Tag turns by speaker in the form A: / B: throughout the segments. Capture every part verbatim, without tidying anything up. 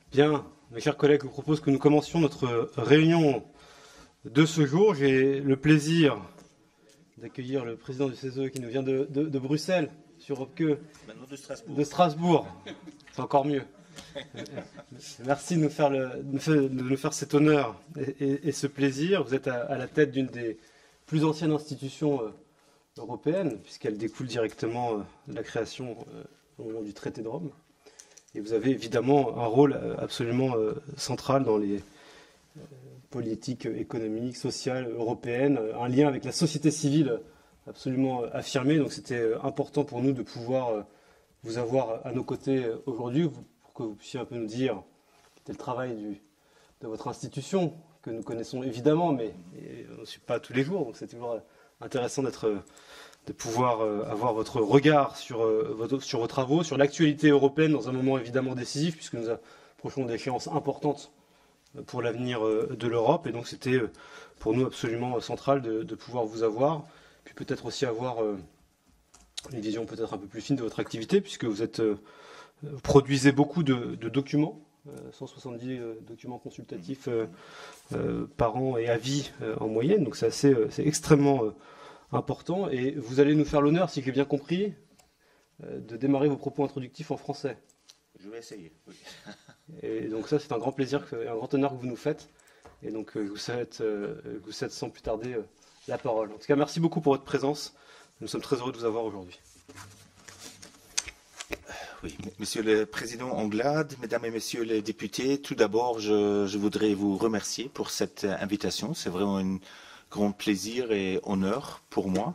A: Bien, mes chers collègues, je vous propose que nous commencions notre réunion de ce jour. J'ai le plaisir d'accueillir le président du C E S E qui nous vient de, de, de Bruxelles, M. Robke,
B: de Strasbourg.
A: de Strasbourg. C'est encore mieux. Merci de nous faire, le, de nous faire cet honneur et, et, et ce plaisir. Vous êtes à, à la tête d'une des plus anciennes institutions euh, européennes, puisqu'elle découle directement euh, de la création euh, au moment du traité de Rome. Et vous avez évidemment un rôle absolument euh, central dans les euh, politiques économiques, sociales, européennes, un lien avec la société civile absolument affirmé. Donc c'était important pour nous de pouvoir euh, vous avoir à nos côtés aujourd'hui, pour que vous puissiez un peu nous dire quel était le travail du, de votre institution, que nous connaissons évidemment, mais on ne suit pas tous les jours, donc c'est toujours intéressant d'être... de pouvoir euh, avoir votre regard sur, euh, votre, sur vos travaux, sur l'actualité européenne dans un moment évidemment décisif, puisque nous approchons d'échéances importantes pour l'avenir euh, de l'Europe. Et donc c'était euh, pour nous absolument central de, de pouvoir vous avoir, puis peut-être aussi avoir euh, une vision peut-être un peu plus fine de votre activité, puisque vous, êtes, euh, vous produisez beaucoup de, de documents, euh, cent soixante-dix euh, documents consultatifs euh, euh, par an et à vie euh, en moyenne. Donc c'est assez, euh, c'est extrêmement... Euh, important, et vous allez nous faire l'honneur, si j'ai bien compris, euh, de démarrer vos propos introductifs en français.
B: Je vais essayer, oui.
A: Et donc ça, c'est un grand plaisir et un grand honneur que vous nous faites. Et donc euh, je vous souhaite, euh, je vous souhaite sans plus tarder euh, la parole. En tout cas, merci beaucoup pour votre présence. Nous sommes très heureux de vous avoir aujourd'hui.
B: Oui, Monsieur le Président Anglade, Mesdames et Messieurs les députés, tout d'abord, je, je voudrais vous remercier pour cette invitation. C'est vraiment une grand plaisir et honneur pour moi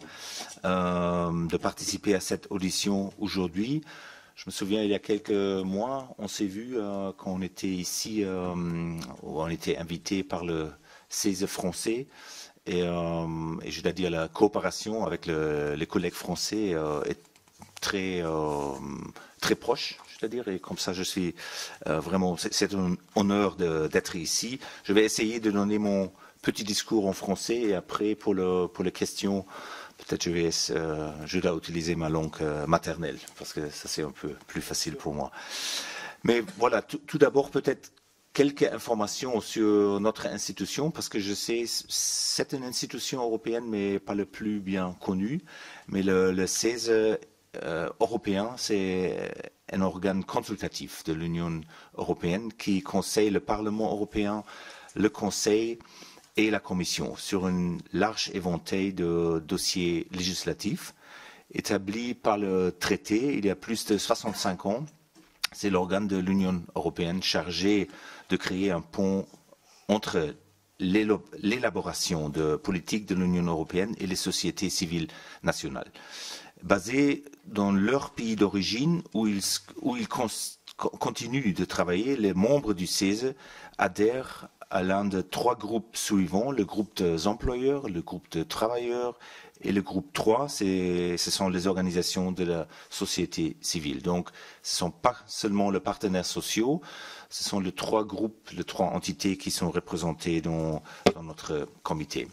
B: euh, de participer à cette audition aujourd'hui. Je me souviens, il y a quelques mois, on s'est vu euh, quand on était ici, euh, où on était invité par le C E S E français. Et, euh, et je dois dire, la coopération avec le, les collègues français euh, est très, euh, très proche, je dois dire. Et comme ça, je suis euh, vraiment, c'est un honneur d'être ici. Je vais essayer de donner mon petit discours en français, et après, pour, le, pour les questions, peut-être je vais euh, je dois utiliser ma langue euh, maternelle, parce que ça c'est un peu plus facile pour moi. Mais voilà, tout, tout d'abord, peut-être quelques informations sur notre institution, parce que je sais, c'est une institution européenne, mais pas le plus bien connue. Mais le, le C E S E euh, européen, c'est un organe consultatif de l'Union européenne qui conseille le Parlement européen, le Conseil et la Commission sur un large éventail de dossiers législatifs établis par le traité il y a plus de soixante-cinq ans. C'est l'organe de l'Union européenne chargé de créer un pont entre l'élaboration de politiques de l'Union européenne et les sociétés civiles nationales. Basés dans leur pays d'origine où ils, où ils continuent de travailler, les membres du C E S E adhèrent à l'un de trois groupes suivants, le groupe des employeurs, le groupe de travailleurs et le groupe trois, ce sont les organisations de la société civile. Donc, ce ne sont pas seulement les partenaires sociaux, ce sont les trois groupes, les trois entités qui sont représentées dans, dans notre comité.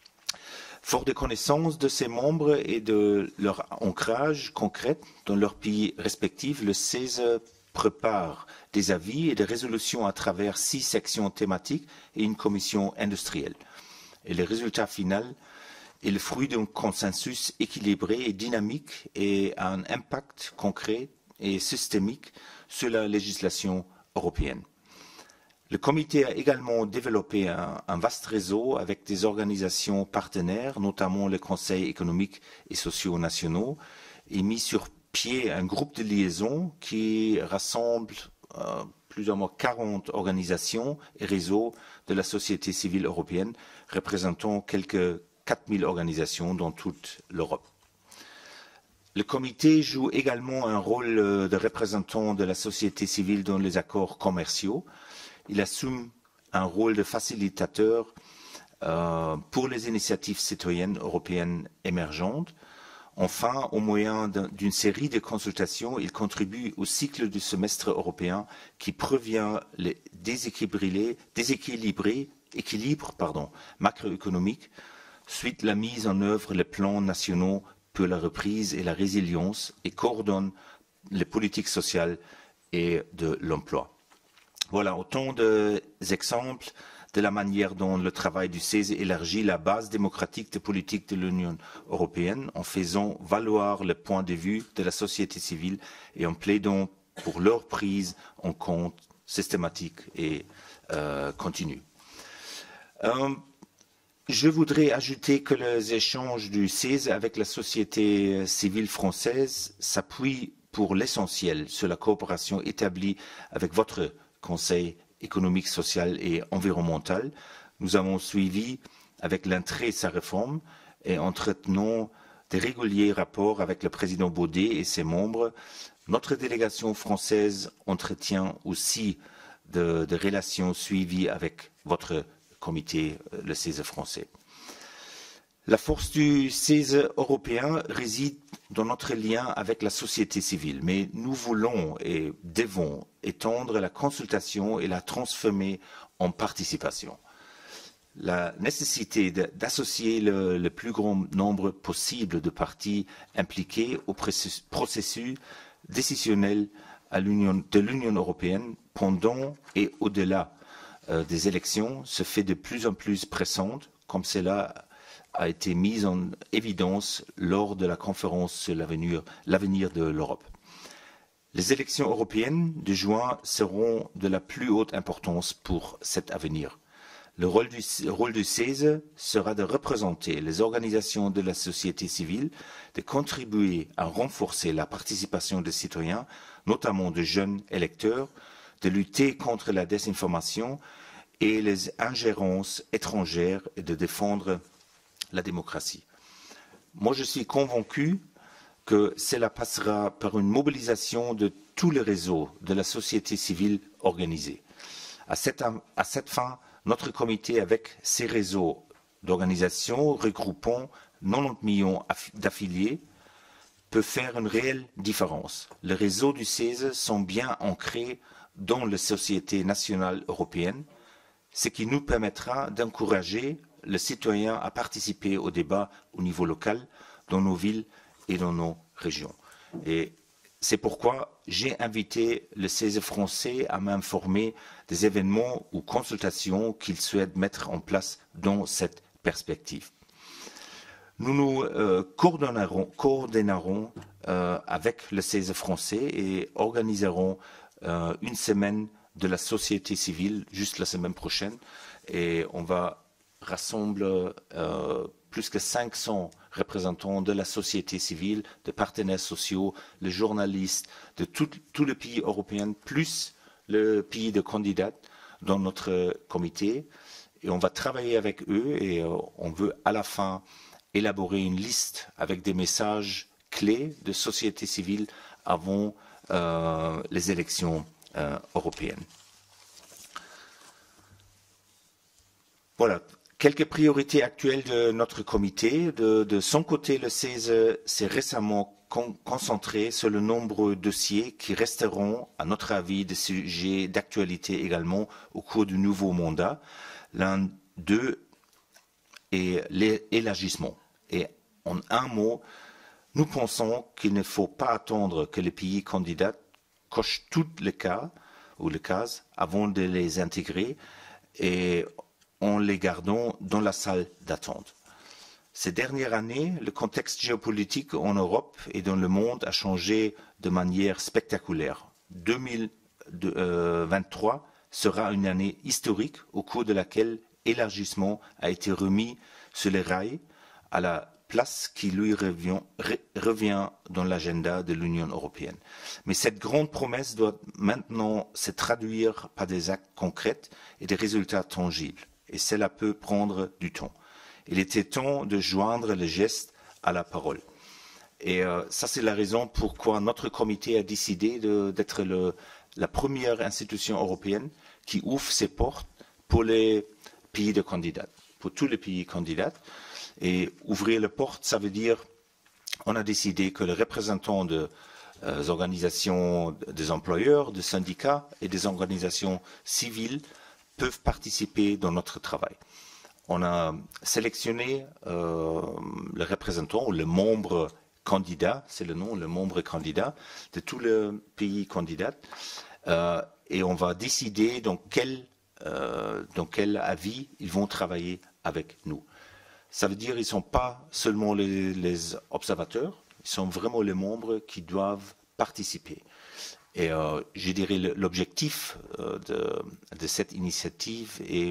B: Fort de connaissance de ces membres et de leur ancrage concret dans leurs pays respectifs, le C E S E prépare des avis et des résolutions à travers six sections thématiques et une commission industrielle. Et le résultat final est le fruit d'un consensus équilibré et dynamique et a un impact concret et systémique sur la législation européenne. Le comité a également développé un, un vaste réseau avec des organisations partenaires, notamment les conseils économiques et sociaux nationaux, et mis sur pied un groupe de liaison qui rassemble euh, plus ou moins quarante organisations et réseaux de la société civile européenne, représentant quelques quatre mille organisations dans toute l'Europe. Le comité joue également un rôle de représentant de la société civile dans les accords commerciaux. Il assume un rôle de facilitateur euh, pour les initiatives citoyennes européennes émergentes. Enfin, au moyen d'une série de consultations, il contribue au cycle du semestre européen qui prévient les déséquilibrés, déséquilibrés équilibres pardon, macroéconomiques suite à la mise en œuvre des plans nationaux pour la reprise et la résilience et coordonne les politiques sociales et de l'emploi. Voilà autant d'exemples de la manière dont le travail du C E S élargit la base démocratique des politiques de l'Union européenne en faisant valoir le point de vue de la société civile et en plaidant pour leur prise en compte systématique et euh, continue. Euh, je voudrais ajouter que les échanges du C E S avec la société civile française s'appuient pour l'essentiel sur la coopération établie avec votre Conseil économique, social et environnemental. Nous avons suivi avec l'entrée de sa réforme et entretenons de réguliers rapports avec le président Baudet et ses membres. Notre délégation française entretient aussi de, de relations suivies avec votre comité, le C E S français. La force du C E S européen réside dans notre lien avec la société civile, mais nous voulons et devons étendre la consultation et la transformer en participation. La nécessité d'associer le, le plus grand nombre possible de parties impliquées au processus décisionnel à de l'Union européenne pendant et au-delà euh, des élections se fait de plus en plus pressante, comme cela a été mis en évidence lors de la conférence sur l'avenir de l'Europe. Les élections européennes de juin seront de la plus haute importance pour cet avenir. Le rôle du, rôle du C E S sera de représenter les organisations de la société civile, de contribuer à renforcer la participation des citoyens, notamment de jeunes électeurs, de lutter contre la désinformation et les ingérences étrangères et de défendre la démocratie. Moi, je suis convaincu que cela passera par une mobilisation de tous les réseaux de la société civile organisée. À cette, à cette fin, notre comité, avec ses réseaux d'organisations regroupant quatre-vingt-dix millions d'affiliés, peut faire une réelle différence. Les réseaux du C E S sont bien ancrés dans les sociétés nationales européennes, ce qui nous permettra d'encourager les citoyens à participer au débat au niveau local, dans nos villes et dans nos régions. Et c'est pourquoi j'ai invité le C E S français à m'informer des événements ou consultations qu'il souhaite mettre en place dans cette perspective. Nous nous euh, coordonnerons, coordonnerons euh, avec le C E S français et organiserons euh, une semaine de la société civile juste la semaine prochaine. Et on va rassembler euh, plus que cinq cents représentants de la société civile, de partenaires sociaux, les journalistes de tous les pays européens, plus le pays de candidats dans notre comité. Et on va travailler avec eux et euh, on veut à la fin élaborer une liste avec des messages clés de société civile avant euh, les élections euh, européennes. Voilà. Quelques priorités actuelles de notre comité. De, de son côté, le C E S s'est récemment con concentré sur le nombreux dossiers qui resteront, à notre avis, des sujets d'actualité également au cours du nouveau mandat. L'un d'eux est l'élargissement. Et en un mot, nous pensons qu'il ne faut pas attendre que les pays candidats cochent tous les cas ou les cases avant de les intégrer et en les gardant dans la salle d'attente. Ces dernières années, le contexte géopolitique en Europe et dans le monde a changé de manière spectaculaire. deux mille vingt-trois sera une année historique au cours de laquelle l'élargissement a été remis sur les rails à la place qui lui revient, revient dans l'agenda de l'Union européenne. Mais cette grande promesse doit maintenant se traduire par des actes concrets et des résultats tangibles. Et cela peut prendre du temps. Il était temps de joindre le geste à la parole. Et euh, ça, c'est la raison pourquoi notre comité a décidé d'être la première institution européenne qui ouvre ses portes pour les pays de candidats, pour tous les pays candidats. Et ouvrir les portes, ça veut dire, on a décidé que les représentants des euh, organisations des employeurs, des syndicats et des organisations civiles peuvent participer dans notre travail. On a sélectionné euh, le représentant ou le membre candidat, c'est le nom, le membre candidat de tous les pays candidats euh, et on va décider dans quel, euh, dans quel avis ils vont travailler avec nous. Ça veut dire qu'ils ne sont pas seulement les, les observateurs, ils sont vraiment les membres qui doivent participer. Et euh, je dirais l'objectif euh, de, de cette initiative est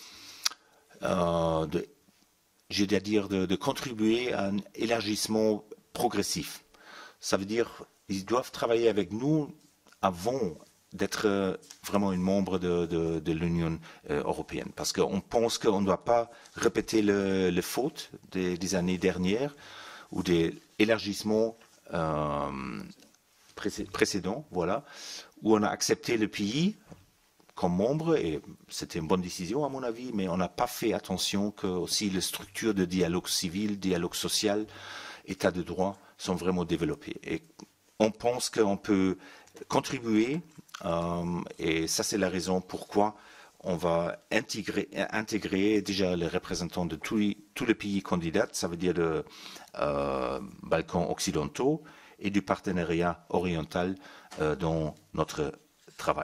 B: euh, de, je dois dire de, de contribuer à un élargissement progressif. Ça veut dire qu'ils doivent travailler avec nous avant d'être euh, vraiment un membre de, de, de l'Union euh, européenne. Parce qu'on pense qu'on ne doit pas répéter le, les fautes des, des années dernières ou des élargissements euh, précédents, voilà, où on a accepté le pays comme membre, et c'était une bonne décision à mon avis, mais on n'a pas fait attention que aussi les structures de dialogue civil, dialogue social, état de droit sont vraiment développées. Et on pense qu'on peut contribuer, euh, et ça c'est la raison pourquoi on va intégrer, intégrer déjà les représentants de tous les, tous les pays candidats, ça veut dire de euh, Balkans occidentaux et du partenariat oriental euh, dans notre travail.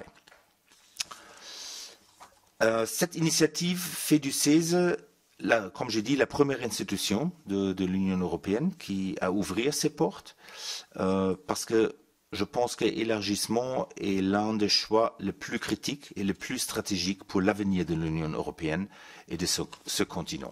B: Euh, cette initiative fait du C E S E, la, comme j'ai dit, la première institution de, de l'Union européenne qui a ouvert ses portes, euh, parce que je pense que l'élargissement est l'un des choix les plus critiques et les plus stratégiques pour l'avenir de l'Union européenne et de ce, ce continent.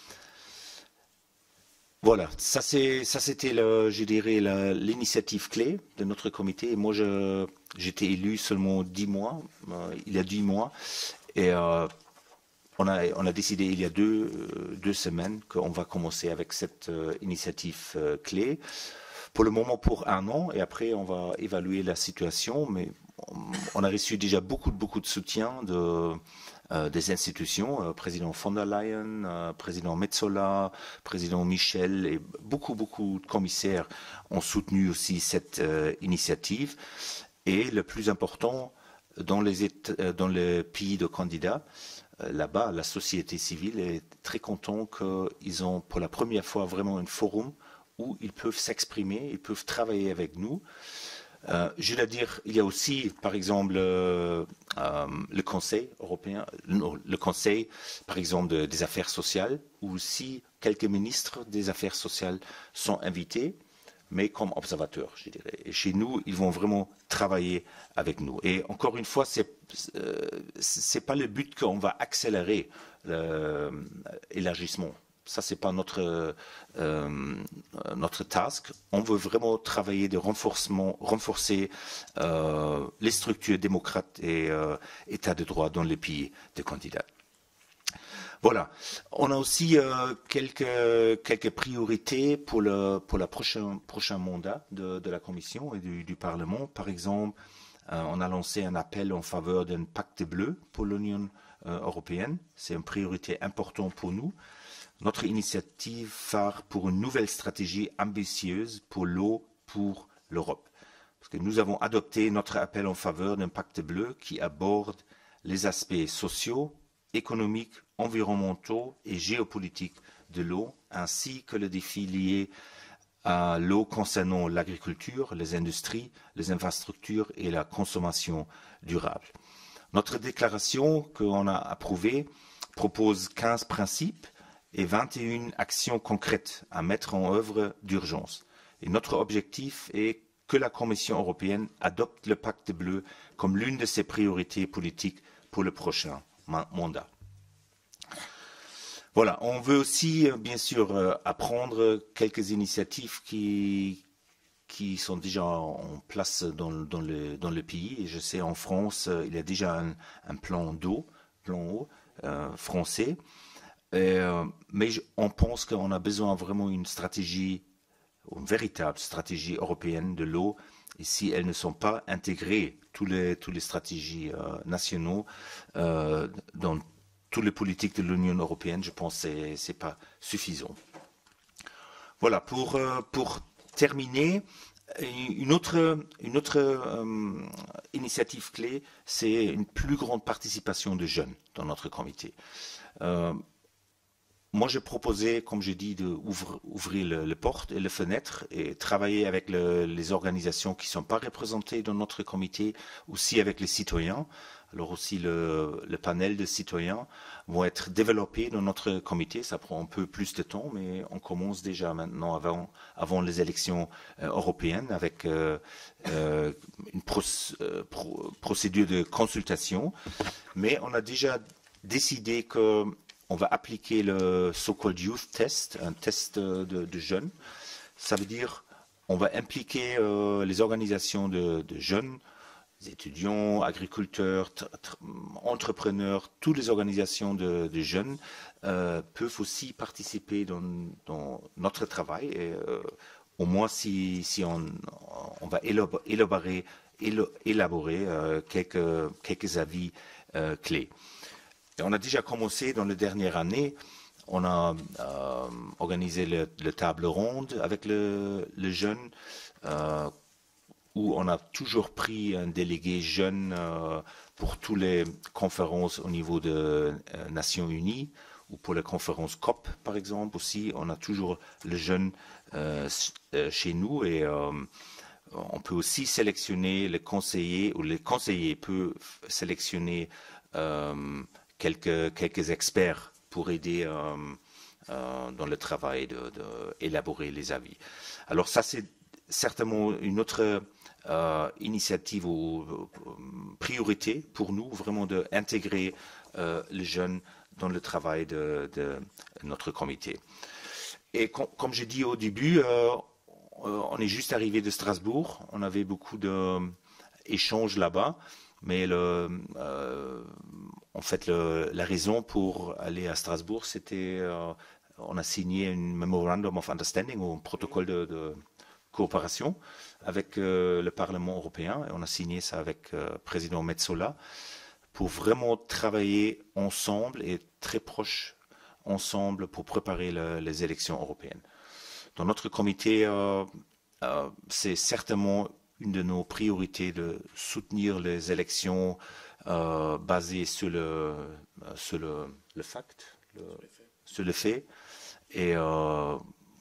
B: Voilà, ça c'était, je dirais, l'initiative clé de notre comité. Et moi, j'étais élu seulement dix mois, euh, il y a dix mois, et euh, on, a, on a décidé il y a deux, euh, deux semaines qu'on va commencer avec cette euh, initiative euh, clé. Pour le moment, pour un an, et après, on va évaluer la situation, mais on a reçu déjà beaucoup, beaucoup de soutien de, euh, des institutions, euh, président von der Leyen, euh, président Metsola, président Michel, et beaucoup, beaucoup de commissaires ont soutenu aussi cette euh, initiative. Et le plus important, dans les, États, dans les pays de candidats, euh, là-bas, la société civile est très contente qu'ils ont pour la première fois vraiment un forum où ils peuvent s'exprimer, ils peuvent travailler avec nous. Euh, je dois dire, il y a aussi, par exemple, euh, euh, le Conseil européen, non, le Conseil, par exemple, de, des affaires sociales, où aussi quelques ministres des affaires sociales sont invités, mais comme observateurs, je dirais. Et chez nous, ils vont vraiment travailler avec nous. Et encore une fois, c'est euh, c'est pas le but qu'on va accélérer l'élargissement. Ça, c'est pas notre euh, notre task. On veut vraiment travailler de renforcement, renforcer euh, les structures démocrates et euh, état de droit dans les pays des candidats. Voilà. On a aussi euh, quelques quelques priorités pour le pour la prochain prochain mandat de, de la Commission et du, du Parlement. Par exemple, euh, on a lancé un appel en faveur d'un pacte bleu pour l'Union euh, européenne. C'est une priorité importante pour nous. Notre initiative phare pour une nouvelle stratégie ambitieuse pour l'eau pour l'Europe. Parce que nous avons adopté notre appel en faveur d'un pacte bleu qui aborde les aspects sociaux, économiques, environnementaux et géopolitiques de l'eau, ainsi que les défis liés à l'eau concernant l'agriculture, les industries, les infrastructures et la consommation durable. Notre déclaration qu'on a approuvée propose quinze principes et vingt et une actions concrètes à mettre en œuvre d'urgence. Et notre objectif est que la Commission européenne adopte le pacte bleu comme l'une de ses priorités politiques pour le prochain mandat. Voilà, on veut aussi, bien sûr, apprendre quelques initiatives qui, qui sont déjà en place dans, dans, le, dans le pays. Et je sais, en France, il y a déjà un, un plan d'eau, plan eau euh, français. Euh, mais je, on pense qu'on a besoin vraiment d'une stratégie, une véritable stratégie européenne de l'eau. Et si elles ne sont pas intégrées, tous les, tous les stratégies euh, nationaux, euh, dans toutes les politiques de l'Union européenne, je pense que ce n'est pas suffisant. Voilà, pour, euh, pour terminer, une autre, une autre euh, initiative clé, c'est une plus grande participation de jeunes dans notre comité. Euh, moi, je proposais, comme je dis, d'ouvrir le, les portes et les fenêtres et travailler avec le, les organisations qui ne sont pas représentées dans notre comité, aussi avec les citoyens. Alors aussi, le, le panel de citoyens vont être développés dans notre comité. Ça prend un peu plus de temps, mais on commence déjà maintenant avant, avant les élections euh, européennes avec euh, euh, une pro, euh, pro, procédure de consultation. Mais on a déjà décidé que on va appliquer le so-called youth test, un test de, de jeunes. Ça veut dire on va impliquer euh, les organisations de, de jeunes, les étudiants, agriculteurs, entrepreneurs, toutes les organisations de, de jeunes euh, peuvent aussi participer dans, dans notre travail. Et, euh, au moins si, si on, on va élaborer, élaborer euh, quelques, quelques avis euh, clés. Et on a déjà commencé dans les dernières années. On a euh, organisé le, le table ronde avec le, le jeune, euh, où on a toujours pris un délégué jeune euh, pour toutes les conférences au niveau de euh, Nations Unies, ou pour la conférence C O P, par exemple, aussi. On a toujours le jeune euh, chez nous, et euh, on peut aussi sélectionner les conseillers, ou les conseillers peuvent sélectionner euh, Quelques, quelques experts pour aider euh, euh, dans le travail d'élaborer les avis. Alors ça, c'est certainement une autre euh, initiative ou euh, priorité pour nous, vraiment d'intégrer euh, les jeunes dans le travail de, de notre comité. Et com comme j'ai dit au début, euh, on est juste arrivé de Strasbourg, on avait beaucoup d'échanges là-bas. Mais le, euh, en fait, le, la raison pour aller à Strasbourg, c'était, euh, on a signé un Memorandum of Understanding, ou un protocole de, de coopération avec euh, le Parlement européen. Et on a signé ça avec le euh, président Metsola pour vraiment travailler ensemble et très proche ensemble pour préparer le, les élections européennes. Dans notre comité, euh, euh, c'est certainement une de nos priorités de soutenir les élections euh, basées sur le, sur le, le fact, le, sur le fait, et euh,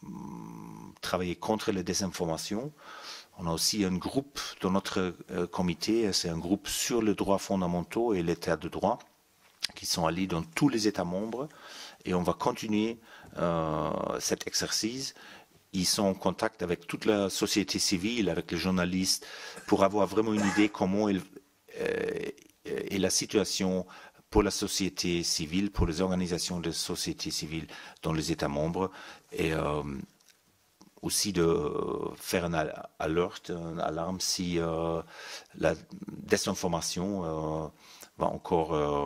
B: travailler contre les désinformations. On a aussi un groupe dans notre euh, comité, c'est un groupe sur les droits fondamentaux et l'état de droit, qui sont allés dans tous les États membres, et on va continuer euh, cet exercice. Ils sont en contact avec toute la société civile, avec les journalistes, pour avoir vraiment une idée comment il, euh, est la situation pour la société civile, pour les organisations de société civile dans les États membres, et euh, aussi de faire un alert, un alarme si euh, la désinformation euh, va encore euh,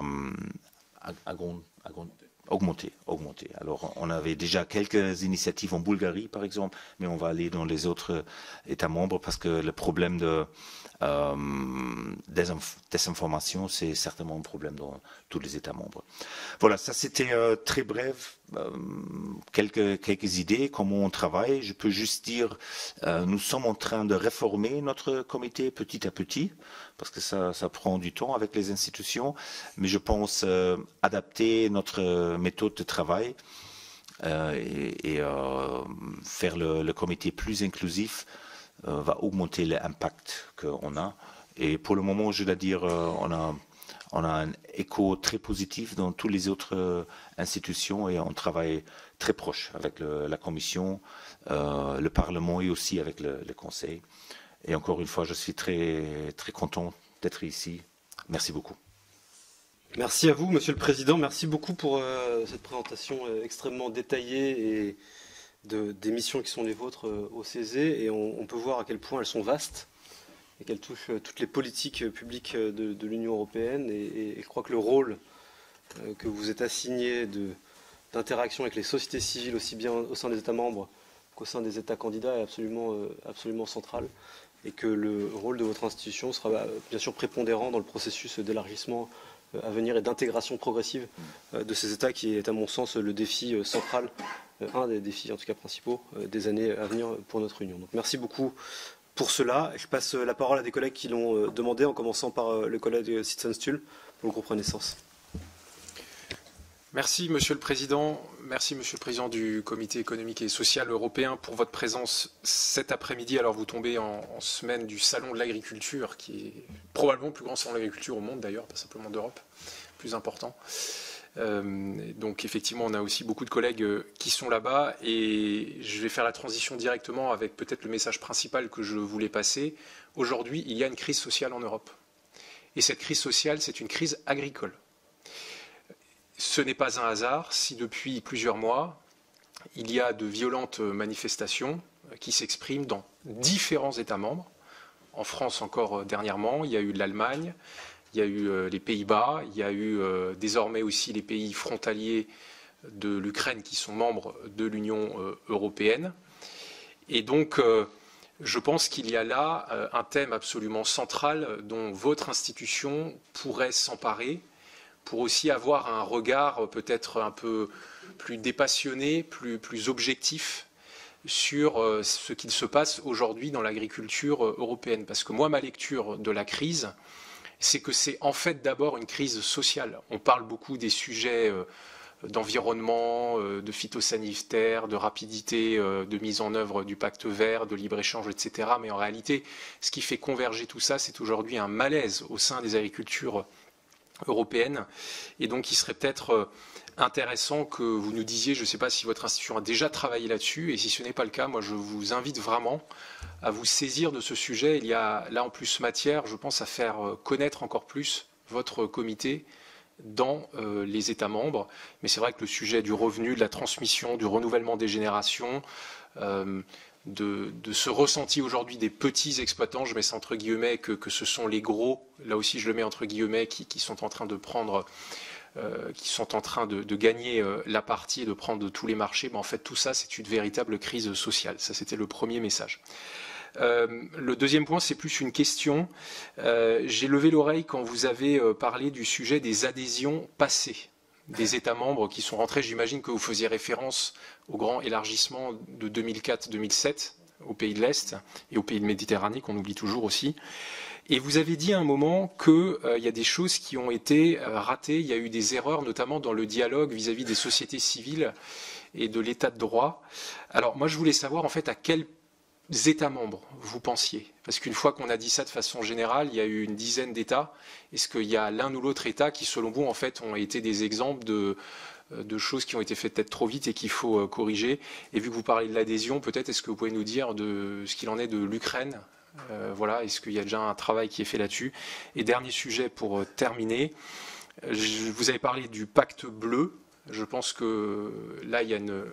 B: augmenter, augmenter. Alors, on avait déjà quelques initiatives en Bulgarie, par exemple, mais on va aller dans les autres États membres parce que le problème de euh, désinformation, c'est certainement un problème dans tous les États membres. Voilà, ça c'était euh, très bref, euh, quelques, quelques idées, comment on travaille. Je peux juste dire, euh, nous sommes en train de réformer notre comité petit à petit, parce que ça, ça prend du temps avec les institutions, mais je pense euh, adapter notre méthode de travail euh, et, et euh, faire le, le comité plus inclusif euh, va augmenter l'impact qu'on a. Et pour le moment, je dois dire, euh, on a, on a un écho très positif dans toutes les autres euh, institutions, et on travaille très proche avec le, la Commission, euh, le Parlement et aussi avec le, le Conseil. Et encore une fois, je suis très, très content d'être ici. Merci beaucoup.
A: Merci à vous, Monsieur le Président. Merci beaucoup pour euh, cette présentation euh, extrêmement détaillée et de, des missions qui sont les vôtres euh, au C E S E. Et on, on peut voir à quel point elles sont vastes et qu'elles touchent euh, toutes les politiques euh, publiques de, de l'Union européenne. Et, et, et je crois que le rôle euh, que vous êtes assigné d'interaction avec les sociétés civiles, aussi bien au sein des États membres qu'au sein des États candidats, est absolument, euh, absolument central. Et que le rôle de votre institution sera euh, bien sûr prépondérant dans le processus d'élargissement à venir et d'intégration progressive de ces États, qui est à mon sens le défi central, un des défis en tout cas principaux des années à venir pour notre Union. Donc merci beaucoup pour cela. Je passe la parole à des collègues qui l'ont demandé, en commençant par le collègue Sitzen-Stuhl pour le groupe Renaissance.
C: Merci Monsieur le Président, merci Monsieur le Président du Comité économique et social européen pour votre présence cet après-midi. Alors vous tombez en, en semaine du Salon de l'agriculture, qui est probablement le plus grand salon de l'agriculture au monde d'ailleurs, pas simplement d'Europe, plus important. Euh, donc effectivement on a aussi beaucoup de collègues qui sont là-bas et je vais faire la transition directement avec peut-être le message principal que je voulais passer. Aujourd'hui il y a une crise sociale en Europe et cette crise sociale c'est une crise agricole. Ce n'est pas un hasard si depuis plusieurs mois, il y a de violentes manifestations qui s'expriment dans différents États membres. En France encore dernièrement, il y a eu l'Allemagne, il y a eu les Pays-Bas, il y a eu désormais aussi les pays frontaliers de l'Ukraine qui sont membres de l'Union européenne. Et donc, je pense qu'il y a là un thème absolument central dont votre institution pourrait s'emparer, pour aussi avoir un regard peut-être un peu plus dépassionné, plus, plus objectif sur ce qu'il se passe aujourd'hui dans l'agriculture européenne. Parce que moi, ma lecture de la crise, c'est que c'est en fait d'abord une crise sociale. On parle beaucoup des sujets d'environnement, de phytosanitaire, de rapidité de mise en œuvre du pacte vert, de libre-échange, et cetera. Mais en réalité, ce qui fait converger tout ça, c'est aujourd'hui un malaise au sein des agricultures européenne. Et donc, il serait peut-être intéressant que vous nous disiez, je ne sais pas si votre institution a déjà travaillé là-dessus, et si ce n'est pas le cas, moi, je vous invite vraiment à vous saisir de ce sujet. Il y a là, en plus, matière, je pense, à faire connaître encore plus votre comité dans euh, les États membres. Mais c'est vrai que le sujet du revenu, de la transmission, du renouvellement des générations, euh, De, de ce ressenti aujourd'hui des petits exploitants, je mets ça entre guillemets, que, que ce sont les gros, là aussi je le mets entre guillemets, qui, qui sont en train de prendre, euh, qui sont en train de, de gagner euh, la partie et de prendre tous les marchés. Mais en fait, tout ça, c'est une véritable crise sociale. Ça, c'était le premier message. Euh, le deuxième point, c'est plus une question. Euh, j'ai levé l'oreille quand vous avez euh, parlé du sujet des adhésions passées des États membres qui sont rentrés. J'imagine que vous faisiez référence au grand élargissement de deux mille quatre deux mille sept aux pays de l'Est et aux pays de Méditerranée, qu'on oublie toujours aussi. Et vous avez dit à un moment qu'il euh, y a des choses qui ont été euh, ratées, il y a eu des erreurs, notamment dans le dialogue vis-à-vis des sociétés civiles et de l'état de droit. Alors moi, je voulais savoir en fait à quel États membres vous pensiez? Parce qu'une fois qu'on a dit ça de façon générale, il y a eu une dizaine d'États. Est-ce qu'il y a l'un ou l'autre État qui, selon vous, en fait, ont été des exemples de, de choses qui ont été faites peut-être trop vite et qu'il faut corriger? Et vu que vous parlez de l'adhésion, peut-être est-ce que vous pouvez nous dire de ce qu'il en est de l'Ukraine? euh, Voilà, est-ce qu'il y a déjà un travail qui est fait là-dessus? Et dernier sujet pour terminer, je, vous avez parlé du pacte bleu. Je pense que là, il y a une...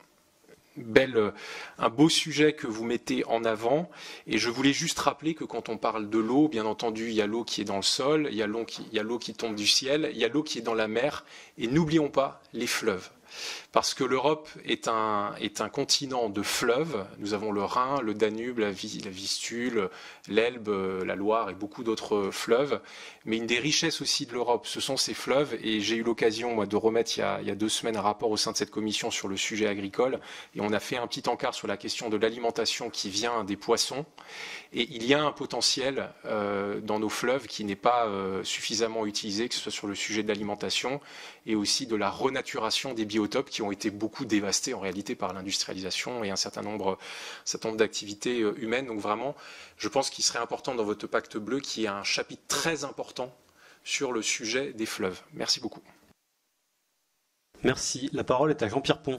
C: Belle, un beau sujet que vous mettez en avant, et je voulais juste rappeler que quand on parle de l'eau, bien entendu, il y a l'eau qui est dans le sol, il y a l'eau qui, il y a l'eau qui tombe du ciel, il y a l'eau qui est dans la mer, et n'oublions pas les fleuves. Parce que l'Europe est un, est un continent de fleuves. Nous avons le Rhin, le Danube, la, la Vistule, l'Elbe, la Loire et beaucoup d'autres fleuves. Mais une des richesses aussi de l'Europe, ce sont ces fleuves. Et j'ai eu l'occasion, moi, de remettre il y, a, il y a deux semaines un rapport au sein de cette commission sur le sujet agricole. Et on a fait un petit encart sur la question de l'alimentation qui vient des poissons. Et il y a un potentiel euh, dans nos fleuves qui n'est pas euh, suffisamment utilisé, que ce soit sur le sujet de l'alimentation et aussi de la renaturation des biotopes qui ont été beaucoup dévastés en réalité par l'industrialisation et un certain nombre, un certain nombre d'activités euh, humaines. Donc vraiment, je pense qu'il serait important dans votre pacte bleu qu'il y ait un chapitre très important sur le sujet des fleuves. Merci beaucoup.
A: Merci. La parole est à Jean-Pierre Pont.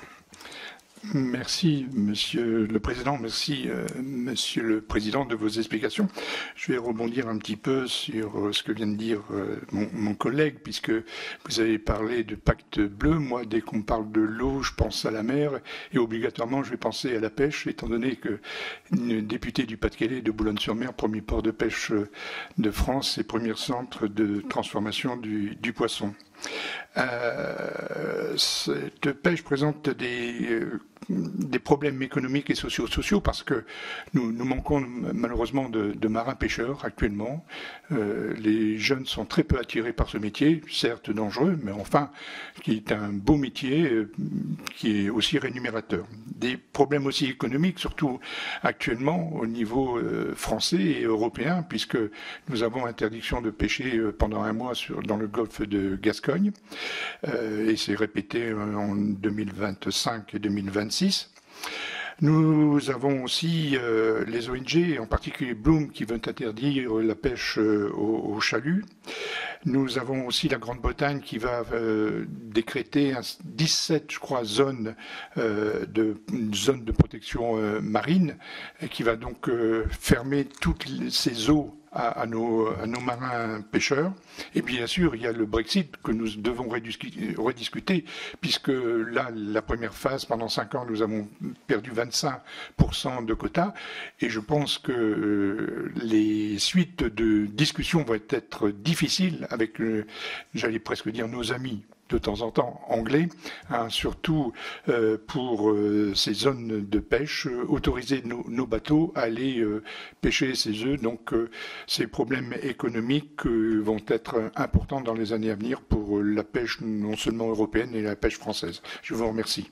D: Merci, Monsieur le Président. Merci, euh, Monsieur le Président, de vos explications. Je vais rebondir un petit peu sur euh, ce que vient de dire euh, mon, mon collègue, puisque vous avez parlé de pacte bleu. Moi, dès qu'on parle de l'eau, je pense à la mer, et obligatoirement, je vais penser à la pêche, étant donné que une députée du Pas-de-Calais, de Boulogne-sur-Mer, premier port de pêche de France et premier centre de transformation du, du poisson. Euh, cette pêche présente des des problèmes économiques et sociaux-sociaux parce que nous, nous manquons malheureusement de, de marins-pêcheurs actuellement. Euh, les jeunes sont très peu attirés par ce métier, certes dangereux, mais enfin, qui est un beau métier, euh, qui est aussi rémunérateur. Des problèmes aussi économiques, surtout actuellement au niveau euh, français et européen, puisque nous avons interdiction de pêcher euh, pendant un mois sur, dans le golfe de Gascogne, euh, et c'est répété en deux mille vingt-cinq et deux mille vingt-six. Nous avons aussi euh, les O N G, en particulier Bloom, qui veulent interdire la pêche euh, au, au chalut. Nous avons aussi la Grande-Bretagne qui va euh, décréter un, dix-sept, je crois, zones euh, de, une zone de protection euh, marine, et qui va donc euh, fermer toutes ces eaux À, à, nos, à nos marins pêcheurs. Et bien sûr, il y a le Brexit que nous devons rediscuter, puisque là, la première phase, pendant cinq ans, nous avons perdu vingt-cinq pour cent de quotas. Et je pense que euh, les suites de discussions vont être difficiles avec, euh, j'allais presque dire, nos amis de temps en temps anglais, hein, surtout euh, pour euh, ces zones de pêche, euh, autoriser nos, nos bateaux à aller euh, pêcher ces œufs. Donc euh, ces problèmes économiques euh, vont être importants dans les années à venir pour euh, la pêche non seulement européenne et la pêche française. Je vous remercie.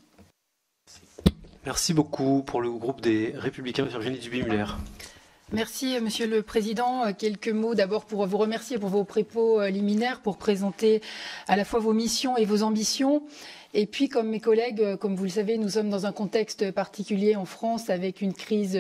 A: Merci beaucoup. Pour le groupe des Républicains, Virginie Duby-Muller.
E: Merci, Monsieur le Président. Quelques mots d'abord pour vous remercier pour vos propos liminaires, pour présenter à la fois vos missions et vos ambitions. Et puis, comme mes collègues, comme vous le savez, nous sommes dans un contexte particulier en France avec une crise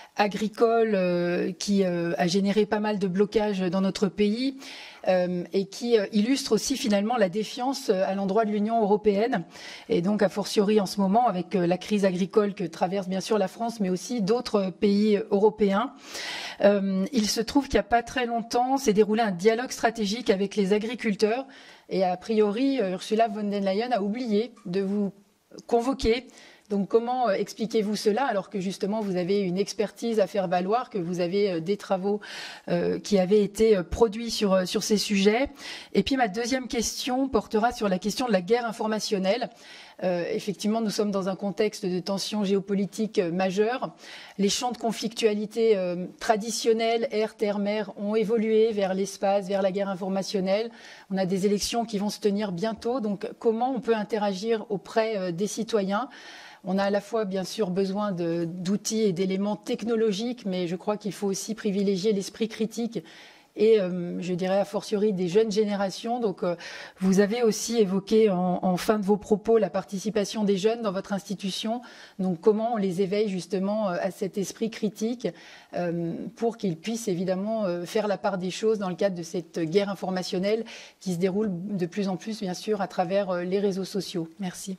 E: agricole qui a généré pas mal de blocages dans notre pays et qui illustre aussi finalement la défiance à l'endroit de l'Union européenne. Et donc, a fortiori en ce moment, avec la crise agricole que traverse bien sûr la France, mais aussi d'autres pays européens. Il se trouve qu'il n'y a pas très longtemps s'est déroulé un dialogue stratégique avec les agriculteurs. Et a priori, Ursula von der Leyen a oublié de vous convoquer. Donc comment expliquez-vous cela alors que justement vous avez une expertise à faire valoir, que vous avez des travaux euh, qui avaient été produits sur, sur ces sujets? Et puis ma deuxième question portera sur la question de la guerre informationnelle. Euh, effectivement, nous sommes dans un contexte de tensions géopolitiques majeures. Les champs de conflictualité euh, traditionnels, air, terre, mer, ont évolué vers l'espace, vers la guerre informationnelle. On a des élections qui vont se tenir bientôt. Donc, comment on peut interagir auprès euh, des citoyens? On a à la fois, bien sûr, besoin d'outils et d'éléments technologiques, mais je crois qu'il faut aussi privilégier l'esprit critique et, euh, je dirais, a fortiori des jeunes générations. Donc, euh, vous avez aussi évoqué en, en fin de vos propos la participation des jeunes dans votre institution. Donc, comment on les éveille justement à cet esprit critique euh, pour qu'ils puissent évidemment euh, faire la part des choses dans le cadre de cette guerre informationnelle qui se déroule de plus en plus, bien sûr, à travers euh, les réseaux sociaux. Merci.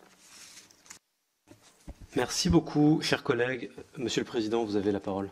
A: Merci beaucoup, chers collègues. Monsieur le Président, vous avez la parole.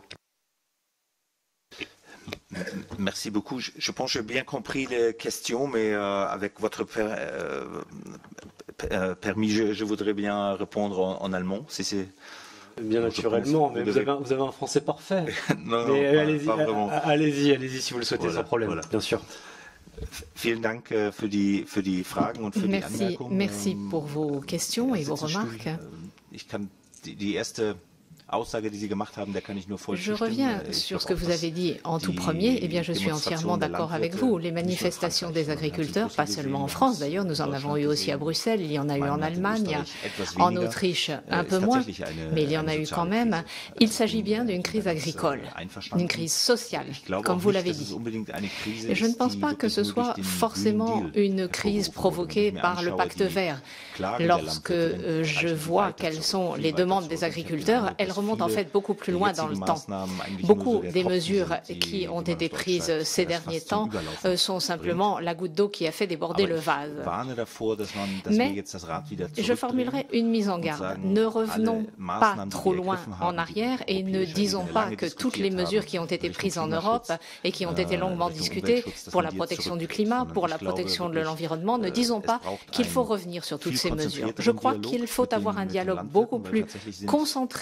B: Merci beaucoup. Je, je pense que j'ai bien compris les questions, mais euh, avec votre per, euh, per, permis, je, je voudrais bien répondre en, en allemand, si c'est...
A: Bien naturellement, mais vous avez, vous avez un français parfait.
B: non,
A: non,
B: allez-y,
A: allez-y, allez-y si vous le souhaitez, voilà, sans problème, voilà. Bien sûr.
B: Vielen Dank für die, für die Fragen und für die Anmerkungen.
F: Merci pour vos questions et vos remarques.
B: Ich kann die, die erste Aussage, die Sie gemacht haben, der kann ich nur voll
F: Je reviens sur ce que vous avez dit en tout premier. Eh bien, je suis entièrement d'accord avec vous. Les manifestations des agriculteurs, pas seulement en France, d'ailleurs, nous en avons eu aussi à Bruxelles, il y en a eu en Allemagne, en Autriche un peu moins, mais il y en a eu quand même. Il s'agit bien d'une crise agricole, d'une crise sociale, comme vous l'avez dit. Et je ne pense pas que ce soit forcément une crise provoquée par le pacte vert. Lorsque euh, je vois quelles sont les demandes des agriculteurs, elles remontent en fait beaucoup plus loin dans le temps. Beaucoup des mesures qui ont été prises ces derniers temps euh, sont simplement la goutte d'eau qui a fait déborder le vase. Mais je formulerai une mise en garde. Ne revenons pas trop loin en arrière et ne disons pas que toutes les mesures qui ont été prises en Europe et qui ont été longuement discutées pour la protection du climat, pour la protection de l'environnement, ne disons pas qu'il faut revenir sur toutes ces mesures. Je crois qu'il faut avoir un dialogue beaucoup plus concentré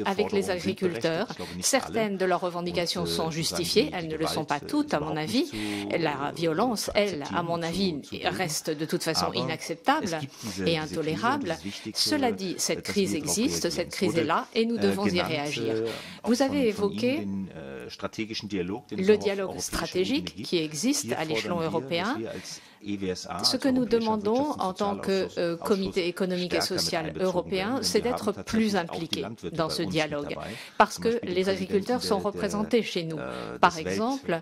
F: avec les agriculteurs. Certaines de leurs revendications sont justifiées, elles ne le sont pas toutes, à mon avis. La violence, elle, à mon avis, reste de toute façon inacceptable et intolérable. Cela dit, cette crise existe, cette crise est là, et nous devons y réagir. Vous avez évoqué le dialogue stratégique qui existe à l'échelon européen. Ce que nous demandons en tant que euh, comité économique et social européen, c'est d'être plus impliqués dans ce dialogue, parce que les agriculteurs sont représentés chez nous. Par exemple,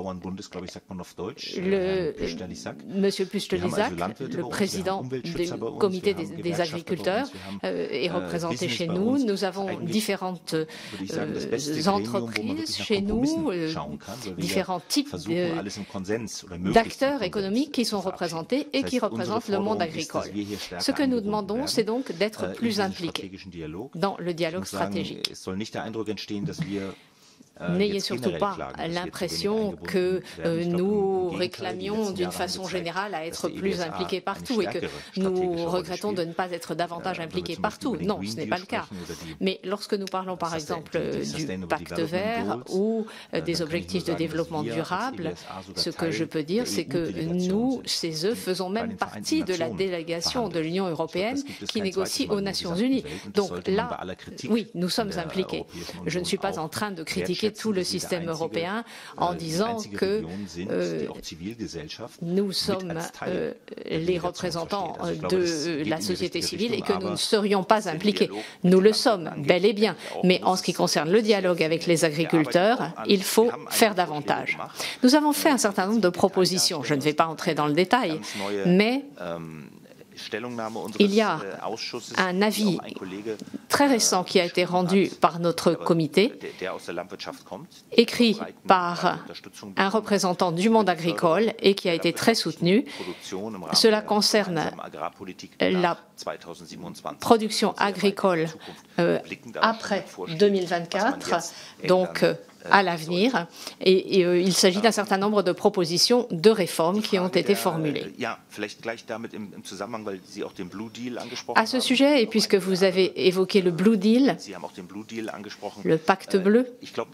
F: le, Monsieur Pustelisak, le président du comité des, des agriculteurs, euh, est représenté chez nous. Nous avons différentes euh, entreprises chez nous, euh, différents types d'acteurs économiques qui sont représentés et qui représentent le monde agricole. Ce que nous demandons, c'est donc d'être plus impliqués dans le dialogue stratégique. N'ayez surtout pas l'impression que euh, nous réclamions d'une façon générale à être plus impliqués partout et que nous regrettons de ne pas être davantage impliqués partout. Non, ce n'est pas le cas. Mais lorsque nous parlons par exemple du pacte vert ou euh, des objectifs de développement durable, ce que je peux dire, c'est que nous, C E S E, faisons même partie de la délégation de l'Union européenne qui négocie aux Nations Unies. Donc là, oui, nous sommes impliqués. Je ne suis pas en train de critiquer tout le système européen en disant que euh, nous sommes euh, les représentants de la société civile et que nous ne serions pas impliqués. Nous le sommes, bel et bien. Mais en ce qui concerne le dialogue avec les agriculteurs, il faut faire davantage. Nous avons fait un certain nombre de propositions. Je ne vais pas entrer dans le détail, mais il y a un avis très récent qui a été rendu par notre comité, écrit par un représentant du monde agricole et qui a été très soutenu. Cela concerne la production agricole euh, après deux mille vingt-quatre, donc euh, à l'avenir, et, et euh, il s'agit d'un certain nombre de propositions de réformes qui ont été formulées. À ce sujet, et puisque vous avez évoqué le Blue Deal, le pacte bleu,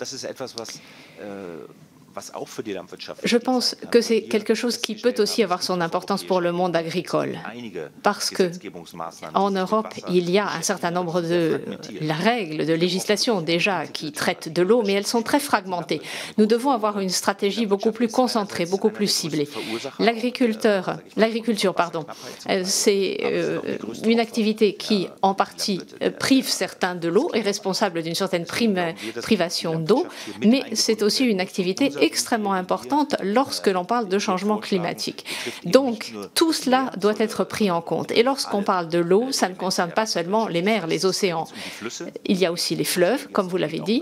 F: je pense que c'est quelque chose qui peut aussi avoir son importance pour le monde agricole, parce que en Europe, il y a un certain nombre de règles, de législations déjà qui traitent de l'eau, mais elles sont très fragmentées. Nous devons avoir une stratégie beaucoup plus concentrée, beaucoup plus ciblée. L'agriculteur, l'agriculture, pardon, c'est euh, une activité qui, en partie, prive certains de l'eau, est responsable d'une certaine prime, privation d'eau, mais c'est aussi une activité extrêmement importante lorsque l'on parle de changement climatique. Donc, tout cela doit être pris en compte. Et lorsqu'on parle de l'eau, ça ne concerne pas seulement les mers, les océans. Il y a aussi les fleuves, comme vous l'avez dit,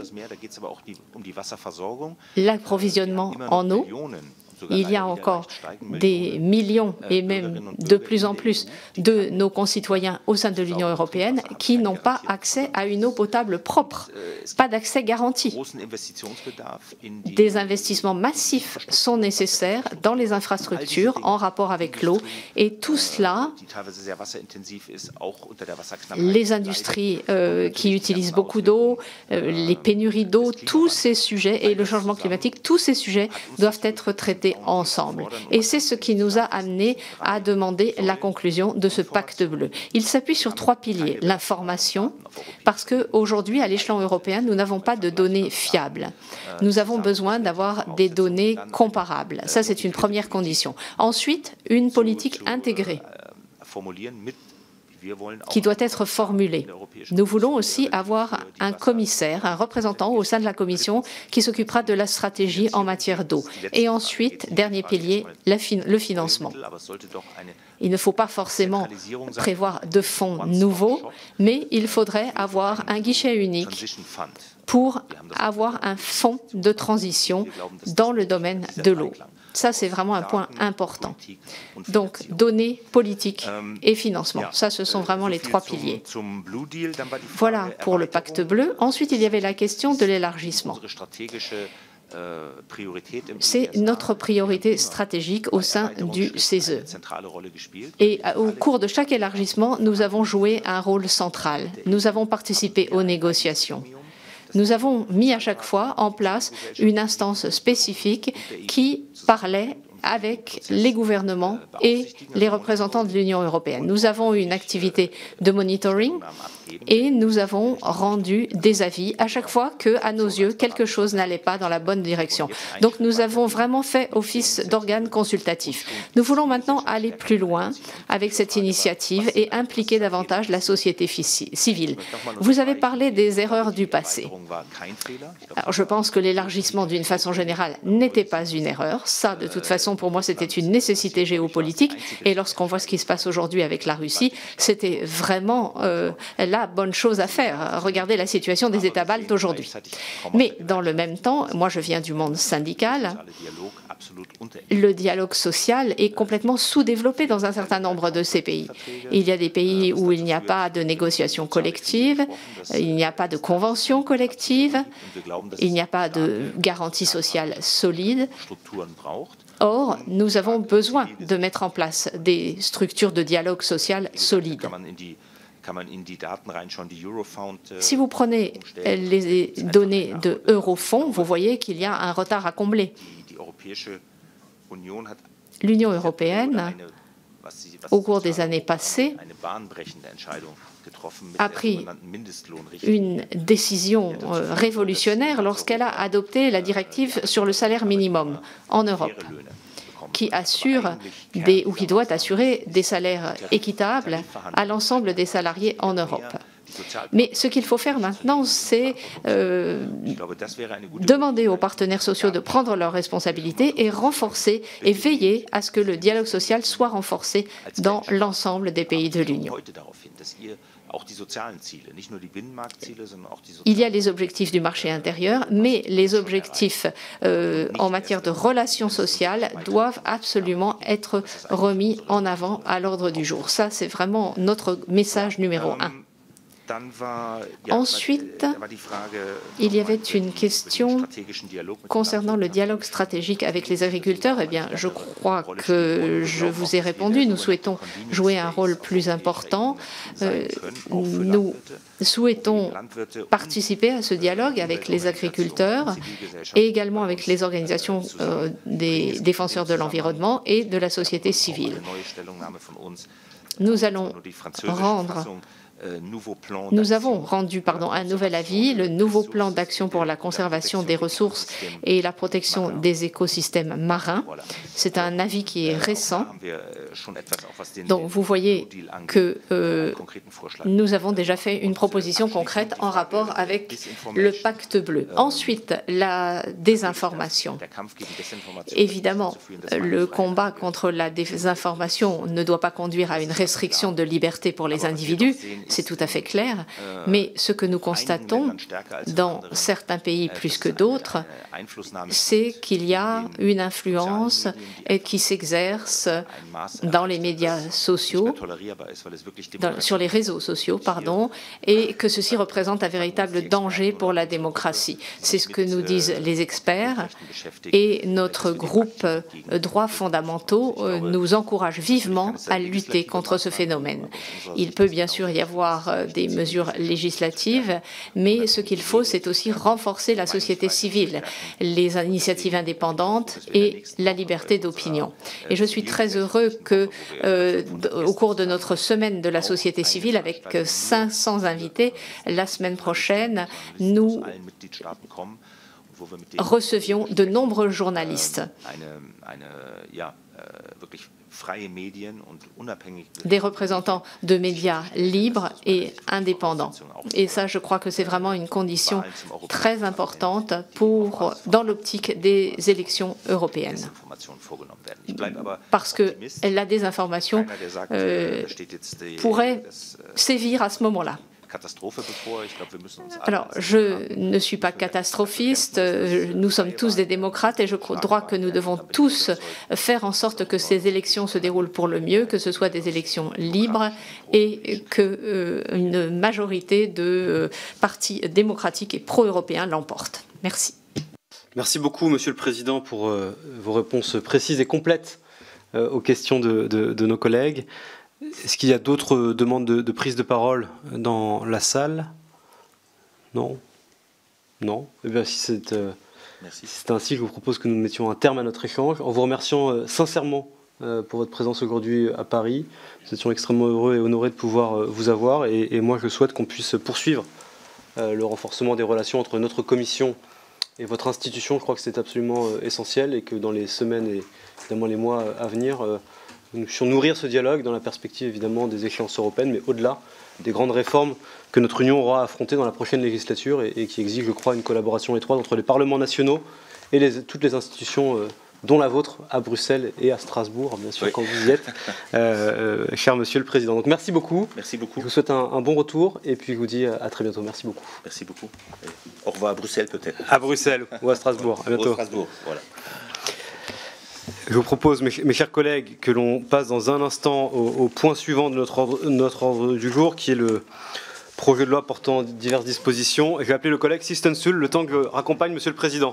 F: l'approvisionnement en eau. Il y a encore des millions et même de plus en plus de nos concitoyens au sein de l'Union européenne qui n'ont pas accès à une eau potable propre, pas d'accès garanti. Des investissements massifs sont nécessaires dans les infrastructures en rapport avec l'eau et tout cela, les industries euh, qui utilisent beaucoup d'eau, euh, les pénuries d'eau, tous ces sujets et le changement climatique, tous ces sujets doivent être traités ensemble. Et c'est ce qui nous a amené à demander la conclusion de ce pacte bleu. Il s'appuie sur trois piliers. L'information, parce qu'aujourd'hui, à l'échelon européen, nous n'avons pas de données fiables. Nous avons besoin d'avoir des données comparables. Ça, c'est une première condition. Ensuite, une politique intégrée qui doit être formulée. Nous voulons aussi avoir un commissaire, un représentant au sein de la Commission qui s'occupera de la stratégie en matière d'eau. Et ensuite, dernier pilier, le financement. Il ne faut pas forcément prévoir de fonds nouveaux, mais il faudrait avoir un guichet unique pour avoir un fonds de transition dans le domaine de l'eau. Ça, c'est vraiment un point important. Donc, données, politique et financement. Ça, ce sont vraiment les trois piliers. Voilà pour le pacte bleu. Ensuite, il y avait la question de l'élargissement. C'est notre priorité stratégique au sein du C E S E. Et au cours de chaque élargissement, nous avons joué un rôle central. Nous avons participé aux négociations. Nous avons mis à chaque fois en place une instance spécifique qui parlait avec les gouvernements et les représentants de l'Union européenne. Nous avons eu une activité de monitoring et nous avons rendu des avis à chaque fois que, à nos yeux, quelque chose n'allait pas dans la bonne direction. Donc nous avons vraiment fait office d'organe consultatif. Nous voulons maintenant aller plus loin avec cette initiative et impliquer davantage la société civile. Vous avez parlé des erreurs du passé. Alors, je pense que l'élargissement d'une façon générale n'était pas une erreur. Ça, de toute façon, pour moi, c'était une nécessité géopolitique. Et lorsqu'on voit ce qui se passe aujourd'hui avec la Russie, c'était vraiment euh, la bonne chose à faire. Regardez la situation des États baltes aujourd'hui. Mais dans le même temps, moi je viens du monde syndical, le dialogue social est complètement sous-développé dans un certain nombre de ces pays. Il y a des pays où il n'y a pas de négociation collective, il n'y a pas de convention collective, il n'y a pas de garantie sociale solide. Or, nous avons besoin de mettre en place des structures de dialogue social solides. Si vous prenez les données de Eurofonds, vous voyez qu'il y a un retard à combler. L'Union européenne, au cours des années passées, a pris une décision révolutionnaire lorsqu'elle a adopté la directive sur le salaire minimum en Europe, qui assure des, ou qui doit assurer des salaires équitables à l'ensemble des salariés en Europe. Mais ce qu'il faut faire maintenant, c'est euh, demander aux partenaires sociaux de prendre leurs responsabilités et renforcer et veiller à ce que le dialogue social soit renforcé dans l'ensemble des pays de l'Union. Il y a les objectifs du marché intérieur, mais les objectifs euh, en matière de relations sociales doivent absolument être remis en avant à l'ordre du jour. Ça, c'est vraiment notre message numéro un. Ensuite, il y avait une question concernant le dialogue stratégique avec les agriculteurs. Eh bien, je crois que je vous ai répondu. Nous souhaitons jouer un rôle plus important. Euh, nous souhaitons participer à ce dialogue avec les agriculteurs et également avec les organisations euh, des défenseurs de l'environnement et de la société civile. Nous allons rendre Nous avons rendu pardon, un nouvel avis, le nouveau plan d'action pour la conservation des ressources et la protection des écosystèmes marins. C'est un avis qui est récent. Donc vous voyez que euh, nous avons déjà fait une proposition concrète en rapport avec le pacte bleu. Ensuite, la désinformation. Évidemment, le combat contre la désinformation ne doit pas conduire à une restriction de liberté pour les individus. C'est tout à fait clair, mais ce que nous constatons dans certains pays plus que d'autres, c'est qu'il y a une influence qui s'exerce dans les médias sociaux, dans, sur les réseaux sociaux, pardon, et que ceci représente un véritable danger pour la démocratie. C'est ce que nous disent les experts et notre groupe droits fondamentaux nous encourage vivement à lutter contre ce phénomène. Il peut bien sûr y avoir des mesures législatives, mais ce qu'il faut, c'est aussi renforcer la société civile, les initiatives indépendantes et la liberté d'opinion. Et je suis très heureux que, euh, au cours de notre semaine de la société civile, avec cinq cents invités, la semaine prochaine, nous recevions de nombreux journalistes. Des représentants de médias libres et indépendants. Et ça, je crois que c'est vraiment une condition très importante pour, dans l'optique des élections européennes. Parce que la désinformation euh, pourrait sévir à ce moment-là. Alors, je ne suis pas catastrophiste, nous sommes tous des démocrates et je crois que nous devons tous faire en sorte que ces élections se déroulent pour le mieux, que ce soit des élections libres et qu'une euh, majorité de euh, partis démocratiques et pro-européens l'emporte. Merci.
A: Merci beaucoup, Monsieur le Président, pour euh, vos réponses précises et complètes euh, aux questions de, de, de nos collègues. Est-ce qu'il y a d'autres demandes de, de prise de parole dans la salle? Non. Non. Eh bien, si c'est euh, si ainsi, je vous propose que nous mettions un terme à notre échange en vous remerciant euh, sincèrement euh, pour votre présence aujourd'hui à Paris. Nous étions extrêmement heureux et honorés de pouvoir euh, vous avoir. Et, et moi, je souhaite qu'on puisse poursuivre euh, le renforcement des relations entre notre commission et votre institution. Je crois que c'est absolument euh, essentiel et que dans les semaines et évidemment les mois à venir, euh, nous puissions nourrir ce dialogue dans la perspective évidemment des échéances européennes, mais au-delà des grandes réformes que notre Union aura à affronter dans la prochaine législature et, et qui exigent, je crois, une collaboration étroite entre les parlements nationaux et les, toutes les institutions, euh, dont la vôtre, à Bruxelles et à Strasbourg, bien sûr, oui. Quand vous y êtes, euh, euh, cher Monsieur le Président. Donc merci beaucoup.
B: Merci beaucoup.
A: Je vous souhaite un, un bon retour et puis je vous dis à très bientôt. Merci beaucoup.
B: Merci beaucoup. Et au revoir à Bruxelles peut-être.
A: À Bruxelles ou à Strasbourg. À bientôt.
B: Au Strasbourg, voilà.
A: Je vous propose, mes, mes chers collègues, que l'on passe dans un instant au, au point suivant de notre ordre, notre ordre du jour, qui est le projet de loi portant diverses dispositions. Et je vais appeler le collègue Sistenstuhl le temps que je raccompagne Monsieur le Président.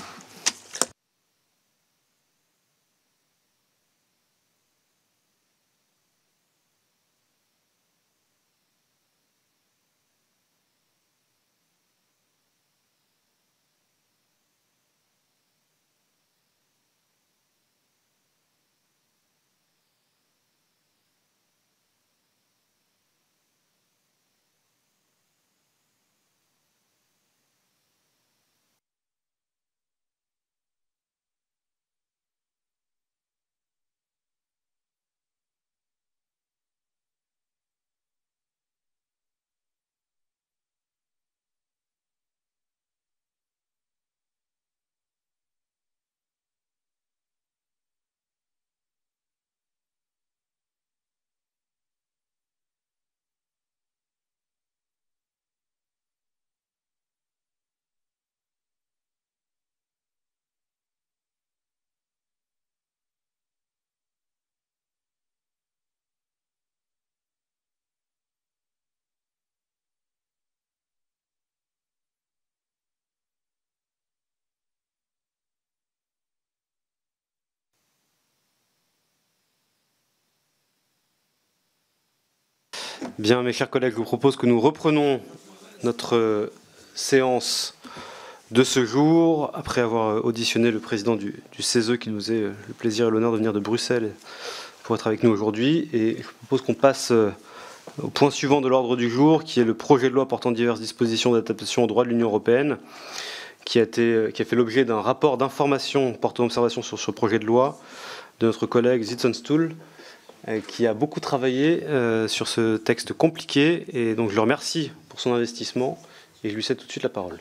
A: Bien, mes chers collègues, je vous propose que nous reprenons notre séance de ce jour, après avoir auditionné le président du, du C E S E, qui nous est le plaisir et l'honneur de venir de Bruxelles pour être avec nous aujourd'hui. Et je vous propose qu'on passe au point suivant de l'ordre du jour, qui est le projet de loi portant diverses dispositions d'adaptation au droit de l'Union européenne, qui a, été, qui a fait l'objet d'un rapport d'information portant observation sur ce projet de loi de notre collègue Sistenstuhl, qui a beaucoup travaillé euh, sur ce texte compliqué, et donc je le remercie pour son investissement, et je lui cède tout de suite la parole.